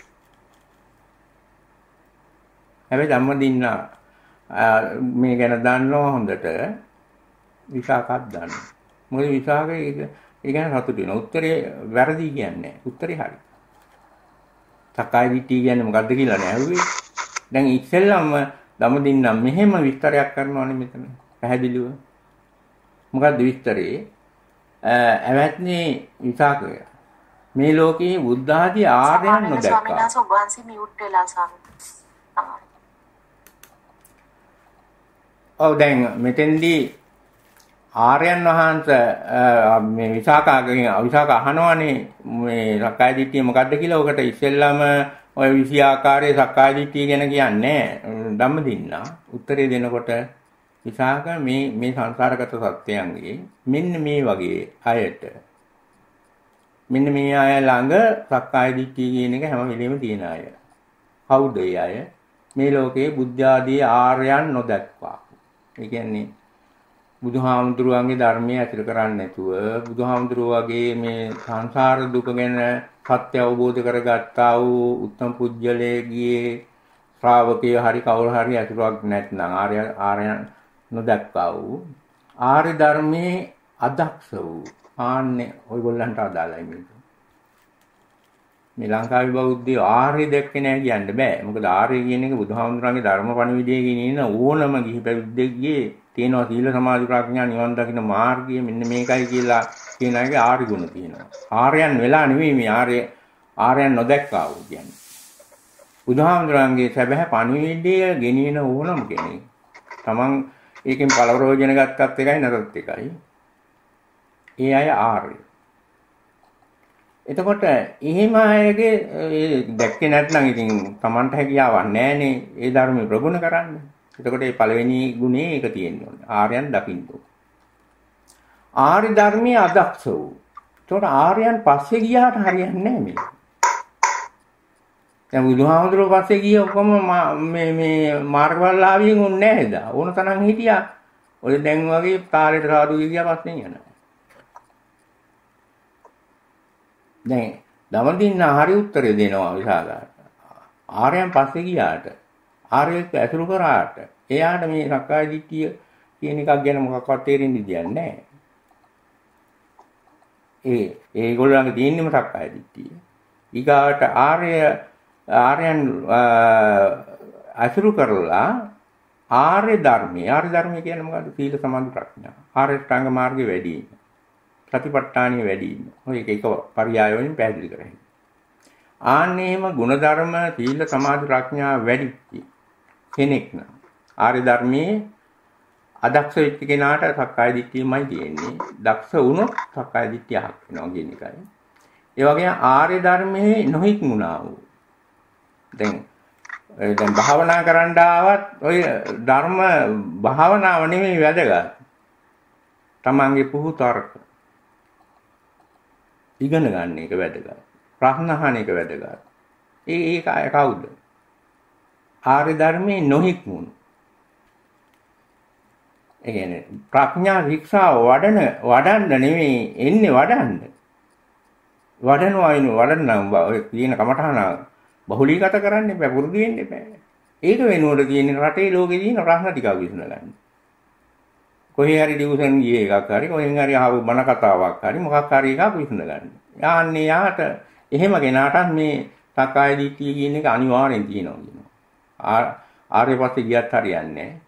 [SPEAKER 1] හැබැයි ධම්මදින්න මේ ගැන දන්නවා හොඳට විසාකත් දන්නවා. මොකද විසාකේ ඒ ගැන සතුටු වෙනවා. උත්තරේ වැරදි කියන්නේ නැහැ. උත්තරේ හරි. සක්කාය දිට්ඨිය කියන්නේ මොකද්ද කියලා නෑ ඇහුවේ. දැන් ඉස්සෙල්ලාම ධම්මදින්න මෙහෙම විස්තරයක් කරනවානේ මෙතන. පැහැදිලිව. මොකද්ද විස්තරේ? ඇවැත්නේ විසාකය. මේ ලෝකේ බුද්ධ ආදී ආර්යයන් නොදැක්කා.
[SPEAKER 2] ස්වාමීන් වහන්සේ මියුට් වෙලා ස්වාමීන්.
[SPEAKER 1] ඔව් දැන් මෙතෙන්දී ආර්යයන් වහන්සේ මේ විසාකාගෙන් විසාක අහනවානේ මේ සක්කාය දිට්ඨිය මොකද්ද කියලා. ඔකට ඉස්සෙල්ලාම ඔය විසි ආකාරයේ සක්කාය දිට්ඨිය ගැන කියන්නේ ධම්මදින්න. උත්තරේ දෙනකොට විසාක මේ මේ සංසාරගත සත්‍යයන්ගේ මෙන්න මේ වගේ අයට මෙන්න මේ අය ළඟ සක්කාය දිට්ඨිය කියන එක හැම වෙලෙම තියෙන අය. කවුද ඒ අය? මේ ලෝකේ බුද්ධ ආදී ආර්යයන් නොදැක්වා. ඒ කියන්නේ බුදුහාමුදුරුවන්ගේ ධර්මය ඇතුළු කරන්නේ නැතුව බුදුහාමුදුරුවෝ වගේ මේ සංසාර දුක ගැන සත්‍ය අවබෝධ කරගත්තා වූ උත්තම පුජ්‍යලයේ ශ්‍රාවකය හරි කවුරු හරි ඇතුළක් නැත්නම් ආර්ය ආර්යයන් නොදැක්කා වූ ආර්ය ධර්මයේ අදක්ෂ වූ ආන්නේ ඔයගොල්ලන්ට අදාළයි මේක. මේ ලංකාවේ බෞද්ධයෝ ආර්ය දැක්කේ නැහැ කියන්න බෑ. මොකද ආර්ය කියන එක බුදුහාමුදුරන්ගේ ධර්ම පණිවිඩයේ කියන ඕනම ගිහි පැවිද්දෙක්ගේ තියෙනවා සීල සමාධි ප්‍රඥා නිවන් දකින්න මාර්ගය මෙන්න මේකයි කියලා කියන අයගේ ආර්ය ගුණ තියෙනවා. ආර්යයන් වෙලා නෙවෙයි මේ ආර්ය ආර්යයන් නොදැක්කා වූ කියන්නේ. බුදුහාමුදුරන්ගේ සැබෑ පණිවිඩය ගෙනියන ඕනම කෙනෙක්. තමන් ඒකෙන් පළවරෝජන ගත්තත් එකයි නැතත් එකයි. ඒ අය ආර්ය. එතකොට එහෙම අයගේ දැක්කේ නැත්නම් ඉතින් තමන්ට හැකියාවක් නැහැනේ ඒ ධර්ම ප්‍රගුණ කරන්න. එතකොට මේ පළවෙනි ගුණේ ඒක තියෙන්න ඕනේ. ආර්යයන් දකින්න ඕනේ. ආර්ය ධර්මයේ අදක්ෂ වූ. එතකොට ආර්යයන් පස්සේ ගියාට හරියන්නේ නැහැ මේක. දැන් බුදුහාමුදුරුවෝ පස්සේ ගිය ඔක්කොම මේ මේ මාර්ගවලලාවියෙන් උන්නේ නැහැ දා. ඕන තරම් හිටියා. ඔය දැන් වගේ තාලෙට සාදු ගියා පස්සේ යනවා. දැන් දමදින්න හරි උත්තරය දෙනවා විසාකාට. ආර්යයන් පස්සේ ගියාට ආර්යයෙක් ඇසුරු කරාට එයාට මේ සක්කාය දිට්ඨිය කියන එකක් ගැන මොකක්වත් තේරෙන්නේ දෙයක් නැහැ. ඒ ඒගොල්ලන්ගේ තියෙන්නම සක්කාය දිට්ඨිය. ඊගාට ආර්ය ආර්යයන් අසුරු කරලා ආර්ය ධර්මයේ ආර්ය ධර්මයේ කියන්නේ මොකද්ද? සීල සමාධි ප්‍රඥා. ආර්ය ශ්‍රාංග මාර්ගේ වැඩි වීම. සතිපට්ඨානිය වැඩි වීම. ඔය එක එක පරියාය වලින් පැහැදිලි කරන්නේ. ආන්නේම ගුණධර්ම සීල සමාධි ප්‍රඥා වැඩි කෙනෙක් නම් ආර්ය ධර්මයේ අදක්ෂ වෙච්ච කෙනාට සක්කාය දිට්ඨියමයි තියෙන්නේ. දක්ෂ වුණොත් සක්කාය දිට්ඨිය අහක් වෙනවා කියන එකයි. ඒ වගේම ආර්ය ධර්මයේ නොහික්මුණා වූ දැන් දැන් භාවනා කරන්න ආවත් ඔය ධර්ම භාවනාව නෙමෙයි වැදගත්. තමන්ගේ පුහු තර්ක ඉගෙන ගන්න එක වැදගත්. ප්‍රශ්න අහන එක වැදගත්. ඒ ඒක කවුද? ආර්ය ධර්මයේ නොහික්මුණු. ඒ කියන්නේ ප්‍රඥා ශික්ෂාව වඩන වඩන්න නෙමෙයි එන්නේ වඩන්න. වඩනවා ඉන්න වඩන්න ඔය කියන කමඨහන බහුලීගත කරන්න බෑ පුරුදු වෙන්න බෑ. ඒක වෙනුවට කියන්නේ රටේ ලෝකේ තියෙන ප්‍රශ්න ටිකක් විසඳගන්න. කොහේ හරි ඩිවිෂන් ගියේ එකක් හරි කොහෙන් හරි ආව බණ කතාවක් හරි මොකක් හරි එකක් විසඳගන්න. යාන්නේ යාට එහෙම කෙනාටත් මේ සක්කාය දිට්ඨිය කියන එක අනිවාර්යෙන් තියෙනවා කියනවා. ආර්ය පස්සේ ගියත් හරියන්නේ නැහැ.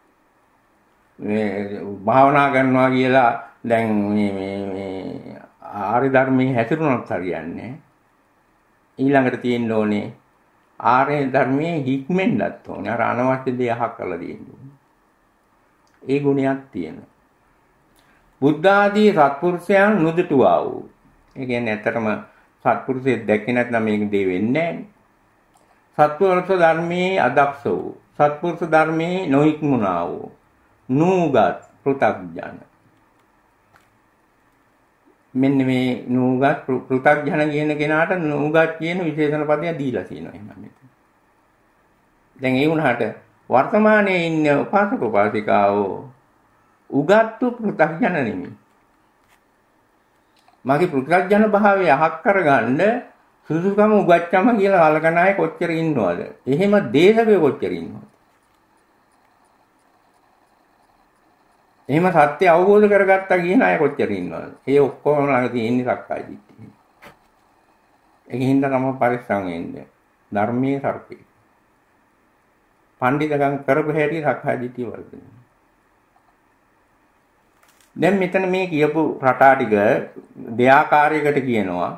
[SPEAKER 1] මේ භාවනා කරනවා කියලා දැන් මේ මේ මේ ආර්ය ධර්මයේ හැසිරුණොත් හරියන්නේ නැහැ. ඊළඟට තියෙන්න ඕනේ ආර්ය ධර්මයේ හික්මෙන්නත් ඕනේ. අර අනවශ්‍ය දේ අහක් කරලා තියෙන්නේ. ඒ ගුණයක් තියෙනවා. බුද්ධ ආදී සත්පුරුෂයන් නුදුටුවා වූ. ඒ කියන්නේ ඇත්තටම සත්පුරුෂයෙක් දැක්කේ නැත්නම් මේක දෙ වෙන්නේ නැහැ. සත්පුරුෂ ධර්මයේ අදක්ෂ වූ. සත්පුරුෂ ධර්මයේ නොහික්මුණා වූ. නූගත් පෘථග්ජන. මෙන්න මේ නූගත් පෘථග්ජන කියන කෙනාට නූගත් කියන විශේෂණ පදයක් දීලා තියෙනවා එහෙනම් මෙතන. දැන් ඒ වුණාට වර්තමානයේ ඉන්න උපාසක උපාසිකාවෝ උගත්තු පෘථග්ජන නෙමෙයි. මගේ පෘථග්ජන භාවය අහක් කරගන්න සුසුකම උගච්චම කියලා අලකන අය කොච්චර ඉන්නවද? එහෙම දේශකයෝ කොච්චර ඉන්නවද? එහෙම සත්‍ය අවබෝධ කරගත්තා කියන අය කොච්චර ඉන්නවද? ඒ ඔක්කොම ළඟ තියෙන සක්කාය දිට්ඨිය. ඒකින්ද තම පරිස්සම් වෙන්නේ. ධර්මයේ සර්පේ. පඬිතුකම් කරපු හැටි සක්කාය දිට්ඨිය වර්ධනය. දැන් මෙතන මේ කියපු රටා ටික දෙආකාරයකට කියනවා.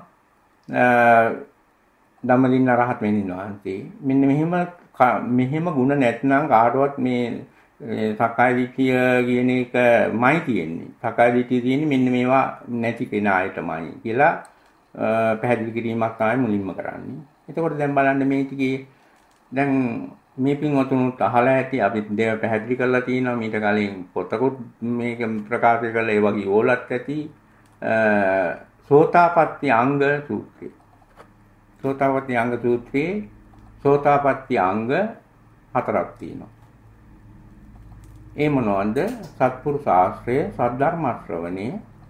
[SPEAKER 1] ධම්මදින්න රහත් වෙනින් වහන්සේ. මෙන්න මෙහෙම මෙහෙම ಗುಣ නැත්නම් කාටවත් මේ සක්කාය දිට්ඨිය කියන එකමයි තියෙන්නේ. සක්කාය දිට්ඨිය තියෙන්නේ මෙන්න මේවා නැති කෙනායටමයි කියලා පැහැදිලි කිරීමක් තමයි මුලින්ම කරන්නේ. එතකොට දැන් බලන්න මේ ටිකේ දැන් මේ පින්වතුන්ට අහලා ඇති අපි දේව පැහැදිලි කරලා තියෙනවා මීට කලින් පොතකුත් මේක ප්‍රකාශ කරලා ඒ වගේ ඕලත් ඇති සෝතාපට්ටි අංග සූත්‍රය. සෝතාපට්ටි අංග සූත්‍රයේ සෝතාපට්ටි අංග හතරක් තියෙනවා. ඒ මොනවද? සත්පුරුෂ ආශ්‍රය, සද්ධර්ම ශ්‍රවණය,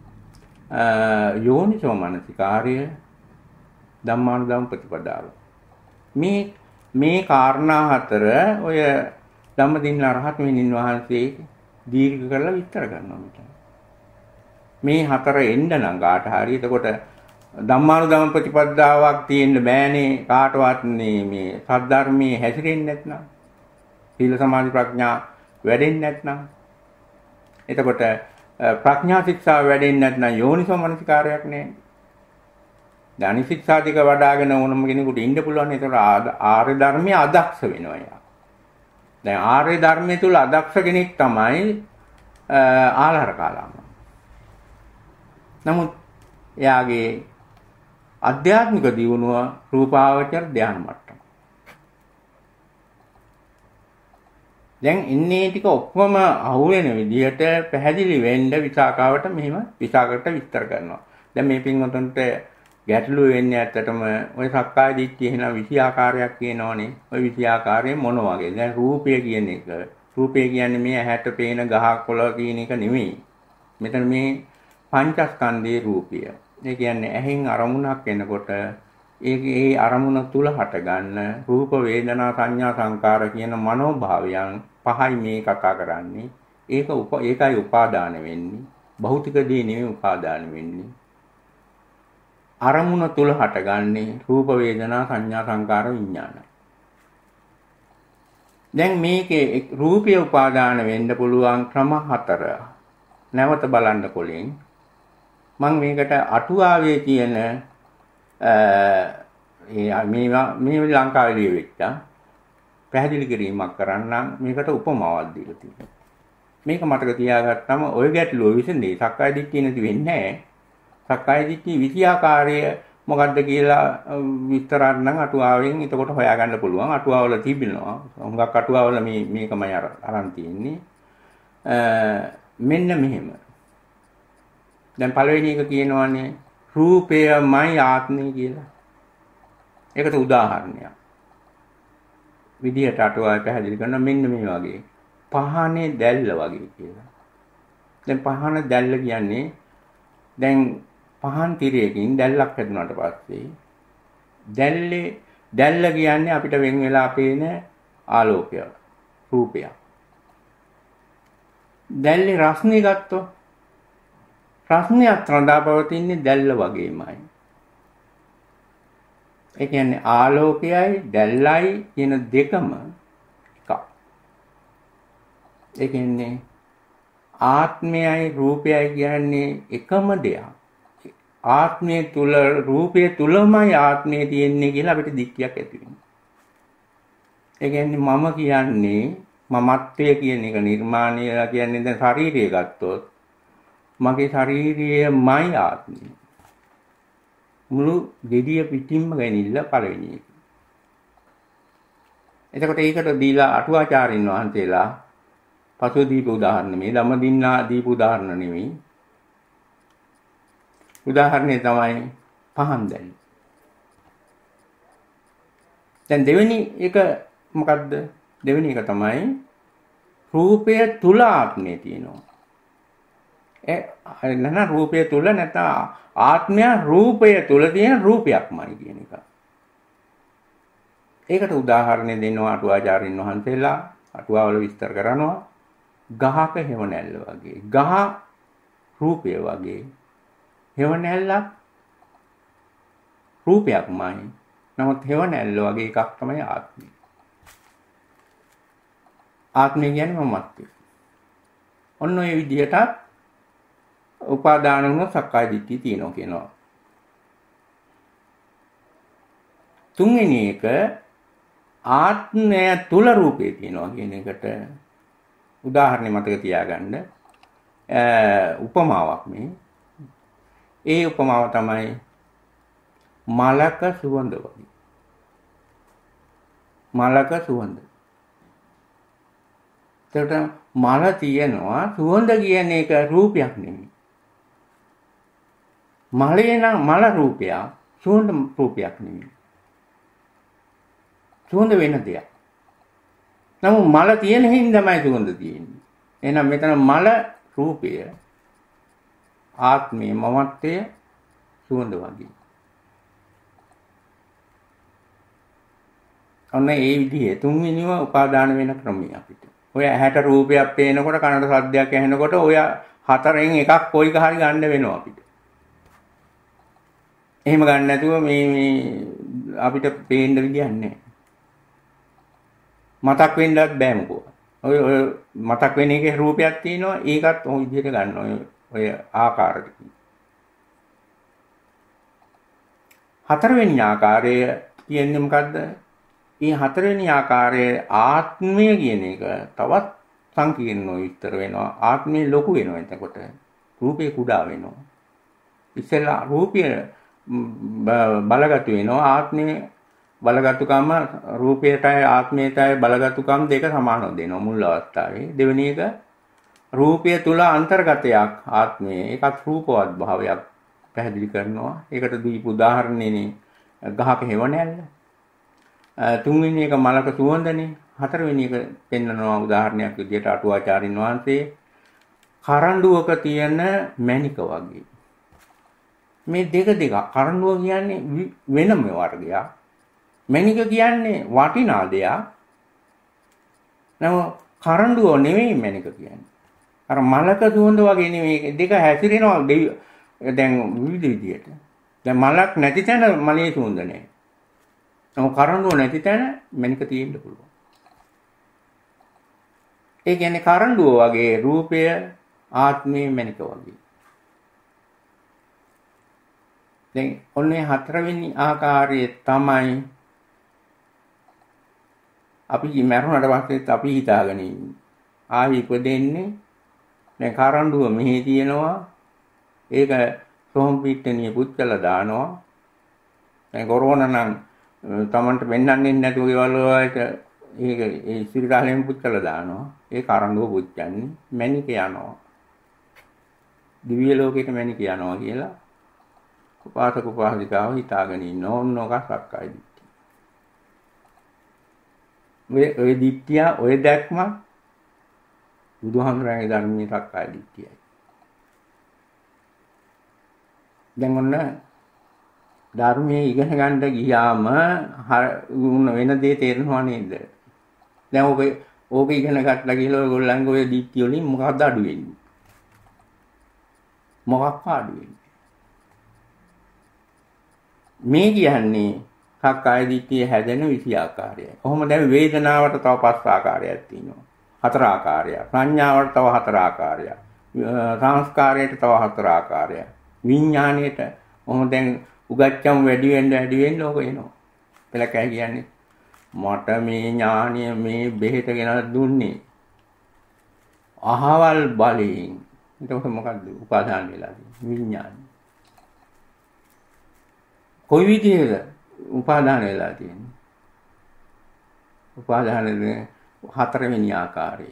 [SPEAKER 1] යෝනිසෝ මනසිකාර්ය, ධම්මානුධම්ම ප්‍රතිපදාව. මේ මේ කාරණා හතර ඔය ධම්මදින්න රහත් මෙනින් වහන්සේ දීර්ඝ කරලා විස්තර කරනවා මෙතන. මේ හතර එන්න නම් කාට හරි එතකොට ධම්මානුධම්ම ප්‍රතිපදාවක් තියෙන්න බෑනේ කාටවත් මේ සද්ධර්මයේ හැසිරෙන්නේ නැත්නම්. සීල සමාධි ප්‍රඥා වැඩෙන්නේ නැත්නම්. එතකොට ප්‍රඥා ශික්ෂාව වැඩෙන්නේ නැත්නම් යෝනිසෝ මනසිකාරයක් නෑ. ධානි ශික්ෂා ටික වඩ아가න ඕනම කෙනෙකුට ඉන්න පුළුවන්. ඒතර ආර්ය ධර්මයේ අදක්ෂ වෙනවා යා. දැන් ආර්ය ධර්මයේ තුල අදක්ෂ කෙනෙක් තමයි ආලහර කාලාම. නමුත් එයාගේ අධ්‍යාත්මික දියුණුව රූපාවචර ධ්‍යාන මට්ටම. දැන් ඉන්නේ ටික ඔක්කොම අහුවෙන විදිහට පැහැදිලි වෙන්න විසාකාවට මෙහෙම විසාකට විස්තර කරනවා. දැන් මේ පින්වතුන්ට ගැටලුව වෙන්නේ ඇත්තටම ওই සක්කාය දිට්ඨිය එහෙනම් විසි ආකාරයක් කියනවනේ. ওই විසි ආකාරයේ මොන වගේ? දැන් රූපය කියන එක. රූපය කියන්නේ මේ ඇහැට පේන ගහ කොළ කියන එක නෙමෙයි. මෙතන මේ පංචස්කන්ධයේ රූපය. ඒ කියන්නේ ඇහෙන් අරමුණක් එනකොට ඒකේ ඒ අරමුණ තුල හටගන්න රූප වේදනා සංඥා සංකාර කියන මනෝභාවයන් පහයි මේ කතා කරන්නේ. ඒක උප ඒකයි උපාදාන වෙන්නේ. භෞතික දේ නෙමෙයි උපාදාන වෙන්නේ. අරමුණ තුල හටගන්නේ රූප වේදනා සංඥා සංකාර විඥාන. දැන් මේකේ රූපය උපාදාන වෙන්න පුළුවන් ක්‍රම හතර. නැවත බලන්න කොලින් මම මේකට අටුවාවේ තියෙන ඒ මේවා මේ ලංකාවේ ලියවිච්ච පැහැදිලි කිරීමක් කරන්නම් මේකට උපමාවක් දීලා තියෙනවා. මේක මතක තියාගත්තම ඔය ගැටලුව විසඳේ. සක්කාය දිට්ඨිය නැති වෙන්නේ නැහැ. සක්කාය දිට්ඨිය විසි ආකාරය මොකද්ද කියලා විස්තරයක් නම් අටුවාවෙන් එතකොට හොයාගන්න පුළුවන්. අටුවාවල තිබෙනවා. හුඟක් අටුවාවල මේ මේකමයි අරන් තියෙන්නේ. මෙන්න මෙහෙම. දැන් පළවෙනි එක කියනවානේ රූපයමයි ආත්මය කියලා. ඒකට උදාහරණයක්. විදියට අටුවාවේ පැහැදිලි කරනවා මෙන්න මේ වගේ. පහනේ දැල්ල වගේ කියලා. දැන් පහන දැල්ල කියන්නේ දැන් පහන් තිරයකින් දැල්ලක් හැදුනාට පස්සේ දැල්ලේ දැල්ල කියන්නේ අපිට වෙන් වෙලා පේන ආලෝකය රූපය. දැල්ලේ රස්නේ ගත්තොත් රස්නයක් රඳා පවතින්නේ දැල්ල වගේමයි. ඒ කියන්නේ ආලෝකයයි දැල්ලයි කියන දෙකම එකක්. ඒ කියන්නේ ආත්මයයි රූපයයි කියන්නේ එකම දෙයක්. ආත්මය තුල රූපය තුලමයි ආත්මය තියෙන්නේ කියලා අපිට දික්තියක් ඇති වෙනවා. ඒ කියන්නේ මම කියන්නේ මමත්වය කියන එක නිර්මාණය කියන්නේ දැන් ශරීරය ගත්තොත් මගේ ශරීරයමයි ආත්මය. මුළු දෙඩිය පිටින්ම ගැනින්න පළවෙනි එක. එතකොට ඒකට දීලා අටුවාචාරින් වහන්සේලා පසු දීපු උදාහරණ මේ ධම්මදින්නා දීපු උදාහරණ නෙමෙයි. උදාහරණය තමයි පහන් දැල්ල. දැන් දෙවෙනි එක මොකද්ද? දෙවෙනි එක තමයි රූපය තුල ආත්මය තියෙනවා. ඒ නන රූපය තුල නැත්නම් ආත්මය රූපය තුල තියෙන රූපයක්මයි කියන එක. ඒකට උදාහරණ දෙනවා අටුවාචාරින් වහන්සේලා අටුවාවල විස්තර කරනවා ගහක හේවණැල්ල වගේ. ගහ රූපය වගේ. හේවණැල්ලක් රූපයක්මයි. නමුත් හේවණැල්ල වගේ එකක් තමයි ආත්මය. ආත්මය කියන්නේ මමත්වය. ඔන්න ඔය විදිහට උපාදාන වුණ සක්කාය දිට්ඨිය තියෙනවා කියනවා. තුන්වෙනි එක ආත්මය තුල රූපේ තියෙනවා කියන එකට උදාහරණයක් මතක තියාගන්න. උපමාවක් මේ. ඒ උපමාව තමයි මලක සුවඳ වගේ. මලක සුවඳ. ඒකට මල තියෙනවා සුවඳ කියන එක රූපයක් නෙමෙයි. මලේ නම් මල රූපයක් සුවඳ රූපයක් නෙමෙයි. සුවඳ වෙන දෙයක්. නමුත් මල තියෙන හින්දාමයි සුවඳ තියෙන්නේ. එහෙනම් මෙතන මල රූපය ආත්මේ මමත්වය සුවඳ වගේ. ඔන්න ඒ විදිහේ තුන්වෙනිව උපාදාන වෙන ක්‍රමය අපිට. ඔය ඇහැට රූපයක් පේනකොට කනට ශබ්දයක් ඇහෙනකොට ඔය හතරෙන් එකක් කොයි හරි ගන්න වෙනවා අපිට. එහෙම ගන්න නැතුව මේ මේ අපිට පේන්න විදියක් නැහැ. මතක් වෙන්නත් බෑ මොකෝ. ඔය ඔය මතක් වෙන එකේ රූපයක් තියෙනවා. ඒකත් ඔය විදිහට ගන්න ඔය ඔය ආකාරයට. හතරවෙනි ආකාරය කියන්නේ මොකද්ද? මේ හතරවෙනි ආකාරයේ ආත්මය කියන එක තවත් සංකීර්ණව විස්තර වෙනවා. ආත්මය ලොකු වෙනවා එතකොට. රූපේ කුඩා වෙනවා. ඉස්සෙල්ලා රූපය බලගතු වෙනවා. ආත්මය බලගතුකම රූපයටයි ආත්මයටයි බලගතුකම් දෙක සමානව දෙනවා මුල් අවස්ථාවේ. දෙවෙනි එක රූපය තුල අන්තර්ගතයක් ආත්මය. ඒකත් රූපවත් භාවයක් පැහැදිලි කරනවා. ඒකට දීපු උදාහරණෙනේ ගහක හේවණැල්ල. තුන්වෙනි එක මලක සුවඳනේ. හතරවෙනි එක පෙන්වනවා උදාහරණයක් විදිහට අටුවාචාරින් වහන්සේ කරඬුවක තියෙන මණික වගේ. මේ දෙක දෙක කරඬුව කියන්නේ වෙනම වර්ගයක්. මණික කියන්නේ වටිනා දෙයක්. නම කරඬුව නෙවෙයි මණික කියන්නේ. අර මලක සුවඳ වගේ නෙවෙයි. දෙක හැසිරෙනවා දැන් විවිධ විදියට. දැන් මලක් නැති තැන මලේ සුවඳ නැහැ. නම කරඬුව නැති තැන මණික තියෙන්න පුළුවන්. ඒ කියන්නේ කරඬුව වගේ රූපය ආත්මයේ මණික වගේ. දැන් ඔන්නේ හතරවෙනි ආකාරයේ තමයි අපි මරුණට පස්සෙත් අපි හිතාගෙන ඉන්නේ. ආයි ඉපදෙන්නේ දැන් කරඬුව මෙහි තියෙනවා. ඒක සෝම් පිට්ටනිය පුච්චලා දානවා. දැන් කොරෝනා නම් Tamanට වෙන්නන්නේ නැතුව ගෙවල් වලට ඒක ඒ සිරිකාලෙන් පුච්චලා දානවා. ඒ කරඬුව පුච්චන්නේ මණික යනවා. දිව්‍ය ලෝකෙට මණික යනවා කියලා උපාසක උපාසිකාව හිතාගෙන ඉන්න ඕනෝක සක්කාය දිට්ඨිය. මේ ඔය දිට්ඨිය ඔය දැක්ම බුදුහාමුදුරන්ගේ ධර්මයේ සක්කාය දිට්ඨියයි. දැන් ඔන්න ධර්මයේ ඉගෙන ගන්න ගියාම වෙන දේ තේරෙනව නේද? දැන් ඔබ ඕක ඉගෙන ගත්තා කියලා ඔයගොල්ලන්ගේ ඔය දිට්ඨිය වලින් මොකක්ද අඩු වෙන්නේ? මොකක් අඩු වෙන්නේ? මේ කියන්නේ සක්කාය දිට්ඨිය හැදෙන විසි ආකාරයයි. කොහොමද දැන් වේදනාවට තව පස් ආකාරයක් තියෙනවා. හතර ආකාරයක්. සංඥාවට තව හතර ආකාරයක්. සංස්කාරයට තව හතර ආකාරයක්. විඥාණයට කොහොමද දැන් උගච්චම් වැඩි වෙන්න වැඩි වෙන්න ඕක එනවා. පළකයි කියන්නේ මට මේ ඥානිය මේ බෙහෙත ගෙනලා දුන්නේ අහවල් බලයෙන්. ඒක මොකද්ද? උපාදාන වෙලා තියෙන්නේ විඥානය. කොයි විදිහේද උපාදාන වෙලා තියෙන්නේ? උපාදානයේ හතරවෙනි ආකාරය.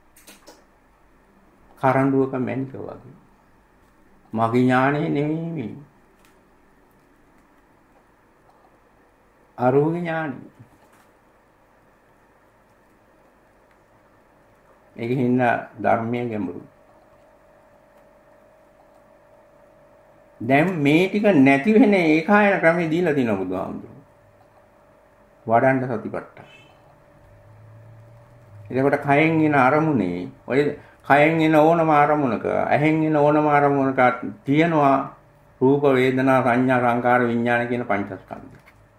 [SPEAKER 1] කරඬුවක මණික වගේ. මගේ ඥානෙ නෙමෙයි. අරූප ඥානෙ. ඒකින් ධර්මයේ ගැඹුරු. දැන් මේ ටික නැති වෙන ඒකායන ක්‍රමයේ දීලා තිනවා බුදුහාමුදුරුවෝ. වඩන්න සතිපට්ඨාන. එතකොට කයෙන් එන අරමුණේ ඔය කයෙන් එන ඕනම අරමුණක ඇහෙන් එන ඕනම අරමුණක තියෙනවා රූප වේදනා සංඥා සංකාර විඥාන කියන පංචස්කන්ධය.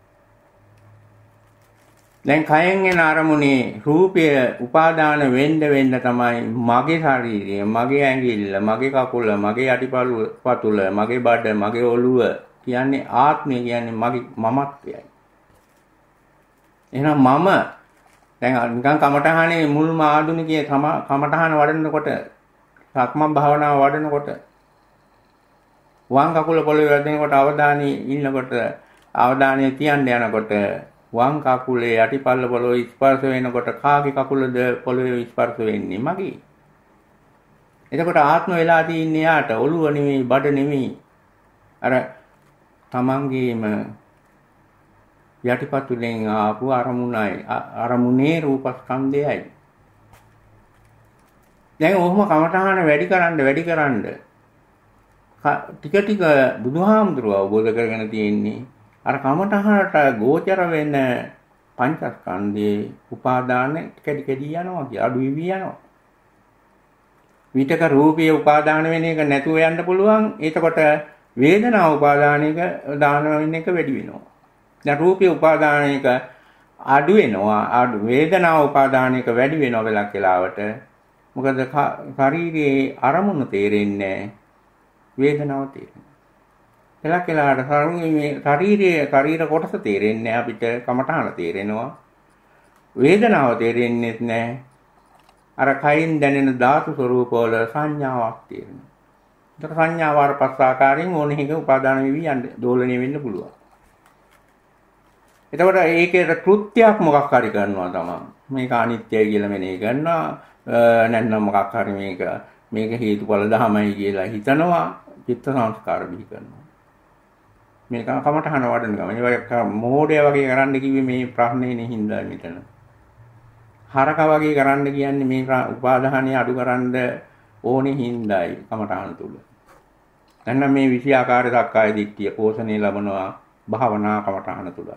[SPEAKER 1] දැන් කයෙන් එන අරමුණේ රූපය උපාදාන වෙන්න වෙන්න තමයි මගේ ශරීරය, මගේ ඇඟිල්ල, මගේ කකුල, මගේ යටිපතුල, මගේ බඩ, මගේ ඔළුව කියන්නේ ආත්මය කියන්නේ මගේ මමත්වයයි. එහෙනම් මම දැන් නිකන් කමඨහනේ මුල්ම ආධුනිකයේ කමඨහන වඩනකොට සක්මන් භාවනාව වඩනකොට වම් කකුල පොළවේ වැදෙනකොට අවධානය ඉන්නකොට අවධානය තියන්න යනකොට වම් කකුලේ යටිපල්ල පොළවේ ස්පර්ශ වෙනකොට කාගේ කකුලද පොළවේ ස්පර්ශ වෙන්නේ මගේ. එතකොට ආත්ම වෙලා තින්නේ යාට ඔළුව නෙමෙයි බඩ නෙමෙයි අර තමන්ගේම යටිපතුලෙන් ආපු අරමුණයි අරමුණේ රූපස්කන්ධයයි. දැන් ඔහොම කමඨහන වැඩි කරන්න වැඩි කරන්න ටික ටික බුදුහාමුදුරුවෝ අවබෝධ කරගෙන තියෙන්නේ අර කමඨහනට ගෝචර වෙන පංචස්කන්ධයේ උපාදාන කැඩි කැඩි යනවා කිය අඩු වෙවි යනවා. විතක රූපයේ උපාදාන වෙන එක නැතුව යන්න පුළුවන්. එතකොට වේදනා උපාදානයක දාන වෙන එක වැඩි වෙනවා. දැන් රූපේ උපාදානයක අඩු වෙනවා. අඩු වේදනාව උපාදානයක වැඩි වෙනවා වෙලක් වෙලාවට. මොකද ශරීරයේ අරමුණු තේරෙන්නේ වේදනාව තේරෙනවා. වෙලක් වෙලාවට ශරීරයේ ශරීර කොටස තේරෙන්නේ අපිට කමඨහන තේරෙනවා. වේදනාව තේරෙන්නේ නැහැ. අර කයින් දැනෙන ධාතු ස්වરૂපවල සංඥාවක් තියෙනවා. ඒතර සංඥාව අර පස් ආකාරයෙන් ඕනෙ එක උපාදාන වෙවි යන්න දෝලණය වෙන්න පුළුවන්. එතකොට ඒකේ කෘත්‍යයක් මොකක් හරි කරනවා තමයි. මේක අනිත්‍යයි කියලා මෙනෙහි කරනවා. නැත්නම් මොකක් හරි මේක මේක හේතුඵල ධමයි කියලා හිතනවා. චිත්ත සංස්කාර බිහි කරනවා. මේක කමටහන වඩන ගම. ඒ මොහොඩය වගේ කරන්න කිව්වේ මේ ප්‍රශ්නේ නේ හින්දා මෙතන. හරක වගේ කරන්න කියන්නේ මේ උපාදාහණය අඩු කරන්න ඕනේ හින්දායි කමඨාන තුල. දැන් මේ විෂයාකාර සක්කාය දිට්ඨිය පෝෂණය ලැබනවා භාවනා කමඨාන තුල.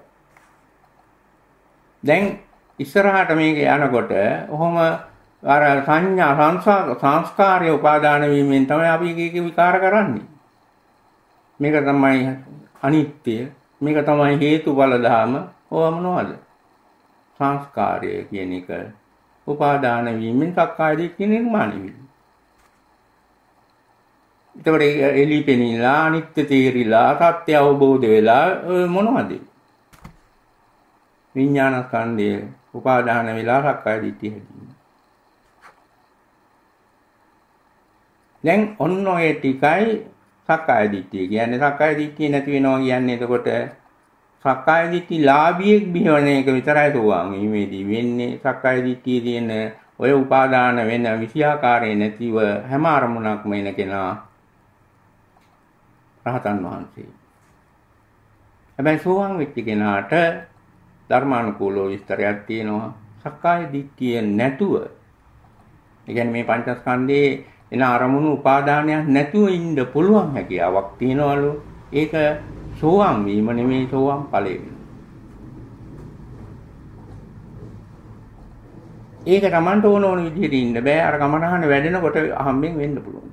[SPEAKER 1] දැන් ඉස්සරහට මේක යනකොට ඔහොම අර සංඥා සංස්කාරය උපාදාන වීමෙන් තමයි අපි එක එක විකාර කරන්නේ. මේක තමයි අනිත්‍ය, මේක තමයි හේතුඵල ධම. ඕවා මොනවද? සංස්කාරය කියන එක උපාදාන වීමෙන් සක්කාය දිට්ඨිය නිර්මාණය වෙනවා. ඒතකොට එලිපෙනිලා අනිත්‍ය තේරිලා සත්‍ය අවබෝධ වෙලා මොනවද? විඥාන ස්කන්ධය උපාදාන වෙලා සක්කාය දිට්ඨිය හැදෙනවා. දැන් ඔන්න ඔය ටිකයි සක්කාය දිට්ඨිය කියන්නේ. සක්කාය දිට්ඨිය නැති වෙනවා කියන්නේ එතකොට සක්කාය දිට්ඨි ලාභියෙක් බිහවන එක විතරයි තෝවාන් මේදී වෙන්නේ. සක්කාය දිට්ඨිය තියෙන ඔය උපාදාන වෙන විෂයාකාරයේ නැතිව හැම අරමුණක්ම එන කෙනා රහතන් වහන්සේ. හැබැයි සෝවාන් වෙච්ච කෙනාට ධර්මානුකූලව විස්තරයක් තියෙනවා. සක්කාය දිට්ඨිය නැතුව, ඒ කියන්නේ මේ පංචස්කන්ධයේ එන අරමුණු උපාදානයක් නැතුව ඉන්න පුළුවන් හැකියාවක් තියනවලු. ඒක සෝවාන් වීම නෙමෙයි සෝවාන් ඵලය වෙනවා. ඒක Tamanට ඕන ඕන විදිහට ඉන්න බෑ. අර කමනහන වැඩෙනකොට අහම්බෙන් වෙන්න පුළුවන්.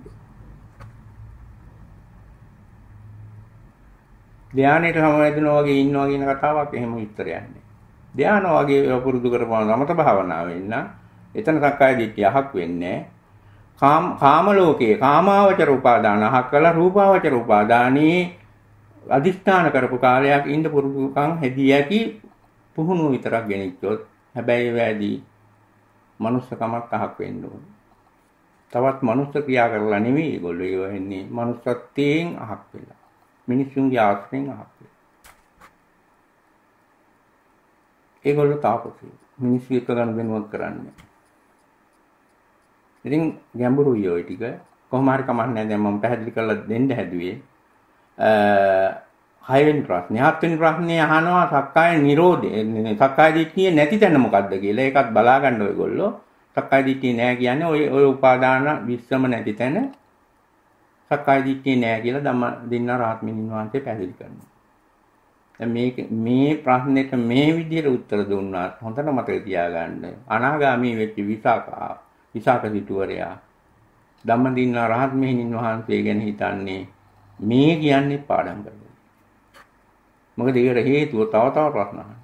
[SPEAKER 1] ධානයට සමවැදෙනවා වගේ ඉන්නවා කියන කතාවක් එහෙම විස්තරයක් නෑ. ධාන වගේ පුරුදු කරපුවාම සමත භාවනාව වෙන්න එතන සක්කාය දිට්ඨිය අහක් වෙන්නේ නෑ. කාම කාම ලෝකයේ කාමාවචර උපාදාන අහක් කළා රූපාවචර උපාදානී අදිස්ථාන කරපු කාලයක් ඉන්න පුරුදුකම් හැදී යකි පුහුණුව විතරක් ගෙනිච්චොත් හැබැයි වැඩි මනුස්සකමක් අහක් වෙන්න ඕන. තවත් මනුස්ස ක්‍රියා කරලා නෙවෙයි ඒගොල්ලෝ ඒව වෙන්නේ මනුස්සත්වයෙන් අහක් වෙලා. මිනිසුන්ගේ ආශ්‍රයෙන් අහක් වෙලා. ඒගොල්ලෝ තාපසී මිනිස්සු එක ගන්න වෙනවක් කරන්නේ. ඉතින් ගැඹුරුයි ඔය ටික. කොහොම හරි කමක් නැහැ. දැන් මම පැහැදිලි කරලා දෙන්න හැදුවේ. හයවෙනි ප්‍රශ්නේ හත්වෙනි ප්‍රශ්නේ අහනවා සක්කාය නිරෝධය සක්කාය දිට්ඨිය නැති තැන මොකද්ද කියලා. ඒකත් බලා ගන්න ඔයගොල්ලෝ. සක්කාය දිට්ඨිය නැහැ කියන්නේ ඔය ඔය උපාදාන විශ්සම නැති තැන සක්කාය දිට්ඨිය නැහැ කියලා ධම්ම දින්න රහත් මිනින් වහන්සේ පැහැදිලි කරනවා. දැන් මේක මේ ප්‍රශ්නෙට මේ විදිහට උත්තර දුන්නාත් හොඳට මතක තියාගන්න. අනාගාමී වෙච්ච විසාකා විසාක සිටුවරයා ධම්ම දින්න රහත් මිනින් වහන්සේ ගැන හිතන්නේ මේ කියන්නේ පාඩම් කරනවා. මොකද ඒකට හේතුව තව තව ප්‍රශ්න අහනවා.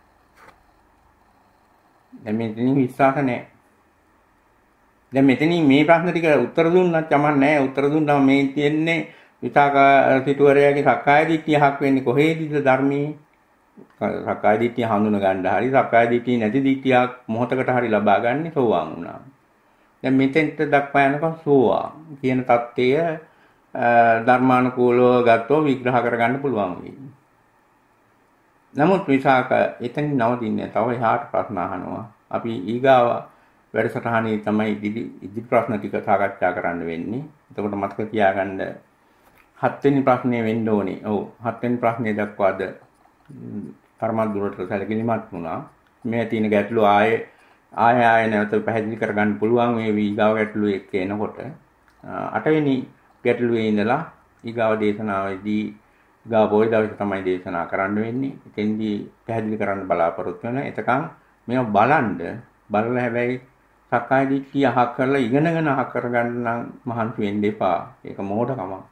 [SPEAKER 1] දැන් මෙතනින් විශ්වාස නැහැ. දැන් මෙතනින් මේ ප්‍රශ්න ටික උත්තර දුන්නත් කමක් නැහැ. උත්තර දුන්නාම මේ තියෙන්නේ විසාක සිටුවරයාගේ සක්කාය දිට්ඨියක් වෙන්නේ කොහේදීද ධර්මයේ? සක්කාය දිට්ඨිය හඳුන ගන්න හරි සක්කාය දිට්ඨිය නැති දිට්ඨියක් මොහොතකට හරි ලබා ගන්න සෝවාන් වුණා. දැන් මෙතෙන්ට දක්වා යනකොට සෝවාන් කියන தත්ත්වය ධර්මානුකූලව ගත්තොත් විග්‍රහ කරගන්න පුළුවන් වෙයි. නමුත් විසාක එතනින් නවතින්නේ තව එහාට ප්‍රශ්න අහනවා. අපි ඊගාව වැඩසටහනේ තමයි ඉදිරි ඉදිරි ප්‍රශ්න ටික සාකච්ඡා කරන්න වෙන්නේ. එතකොට මතක තියාගන්න හත්වෙනි ප්‍රශ්නේ වෙන්න ඕනේ. ඔව් හත්වෙනි ප්‍රශ්නේ දක්වාද තරමක් දුරට සැලකිලිමත් වුණා. මේ තියෙන ගැටලු ආයේ ආය ආය නැවත පැහැදිලි කරගන්න පුළුවන් මේ ඊගාව ගැටලු එක්ක එනකොට. අටවෙනි ගැටලුවේ ඉඳලා ඊගාව දේශනාවේදී ඊගාව පොයි දවසේ තමයි දේශනා කරන්න වෙන්නේ. එතෙන්දී පැහැදිලි කරන්න බලාපොරොත්තු වෙනවා. එතකන් මේව බලන්න බලලා හැබැයි සක්කාය දිට්ඨිය අහක් කරලා ඉගෙනගෙන අහක් කරගන්න නම් මහන්සි වෙන්න එපා. ඒක මෝඩකමක්.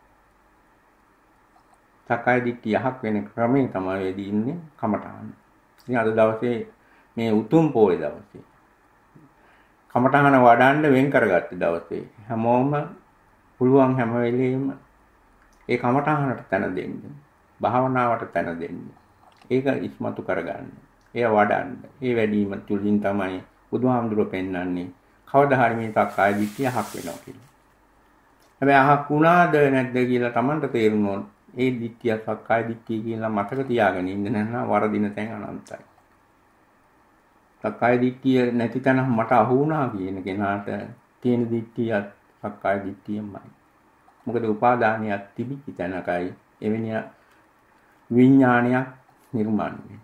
[SPEAKER 1] සක්කාය දිට්ඨිය අහක් වෙන ක්‍රමේ තමයි වෙදී ඉන්නේ කමඨාන. ඉතින් අද දවසේ මේ උතුම් පොය දවසේ කමඨහන වඩන්න වෙන් කරගත්ත දවසේ හැමෝම පුළුවන් හැම වෙලෙම ඒ කමඨහනට තැන දෙන්න. භාවනාවට තැන දෙන්න. ඒක ඉස්මතු කරගන්න. එය වඩන්න. ඒ වැඩිම තුලින් තමයි බුදුහාමුදුරුවෝ පෙන්වන්නේ කවදා හරි මේ සක්කාය දිට්ඨිය අහක් වෙනවා කියලා. හැබැයි අහක් වුණාද නැද්ද කියලා Tamanට තේරුනොත් ඒ දිට්ඨිය සක්කාය දිට්ඨිය කියලා මතක තියාගෙන ඉන්න නැත්නම් වරදින තැන් අනන්තයි. සක්කාය දිට්ඨිය නැති තැන මට අහු වුණා කියන කෙනාට තියෙන දිට්ඨියත් සක්කාය දිට්ඨියමයි. මොකද උපාදානියක් තිබිච්ච තැනකයි එවැනි විඥානයක් නිර්මාණය වෙන්නේ.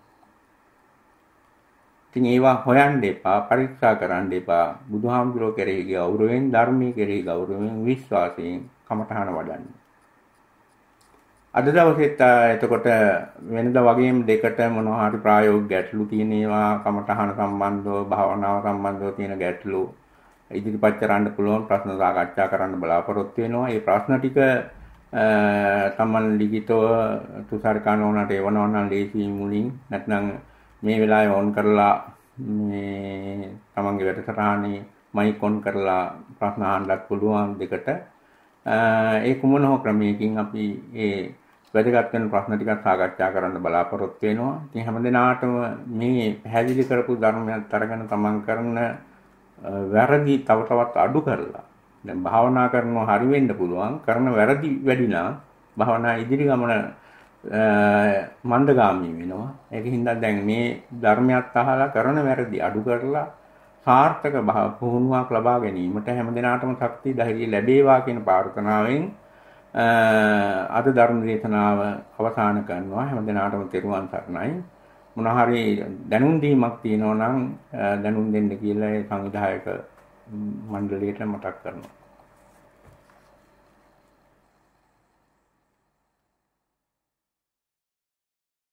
[SPEAKER 1] ඉතින් ඒවා හොයන්න එපා, පරීක්ෂා කරන්න එපා. බුදුහාමුදුරුවෝ කෙරෙහි ගෞරවයෙන්, ධර්මයේ කෙරෙහි ගෞරවයෙන්, විශ්වාසයෙන් කමඨහන වඩන්න. අද දවසෙත් එතකොට වෙනද වගේම දෙකට මොනවා හරි ප්‍රායෝගික ගැටලු තියෙන ඒවා කමඨහන සම්බන්ධව, භාවනාව සම්බන්ධව තියෙන ගැටලු ඉදිරිපත් කරන්න පුළුවන් ප්‍රශ්න සාකච්ඡා කරන්න බලාපොරොත්තු වෙනවා. මේ ප්‍රශ්න ටික තමන් ලිඛිතව තුෂාරිකානෝනට එවනවා නම් ලේසි මුලින් නැත්නම් මේ වෙලාවේ ඔන් කරලා මේ තමන්ගේ වැඩසටහනේ මයික් ඔන් කරලා ප්‍රශ්න අහන්නත් පුළුවන් දෙකට. ඒ කුමන හෝ ක්‍රමයකින් අපි ඒ වැදගත් වෙන ප්‍රශ්න ටිකක් සාකච්ඡා කරන්න බලාපොරොත්තු වෙනවා. ඉතින් හැමදෙනාටම මේ පැහැදිලි කරපු ධර්මයක් අරගෙන තමන් කරන වැරදි තව තවත් අඩු කරලා දැන් භාවනා කරනවා හරි වෙන්න පුළුවන්. කරන වැරදි වැඩි නම් භාවනා ඉදිරි ගමන මන්දගාමී වෙනවා. ඒකින්ද දැන් මේ ධර්මයක් අහලා කරන වැරදි අඩු කරලා සාර්ථක පුහුණුවක් ලබා ගැනීමට හැමදෙනාටම ශක්තිය ධෛර්යය ලැබේවා කියන ප්‍රාර්ථනාවෙන් අද ධර්ම දේශනාව අවසන් කරනවා. හැමදෙනාටම තෙරුවන් සරණයි. මොන හරි දැනුම් දීමක් තියෙනවා නම් දැනුම් දෙන්න කියලා ඒ සංවිධායක මණ්ඩලයට මතක් කරනවා.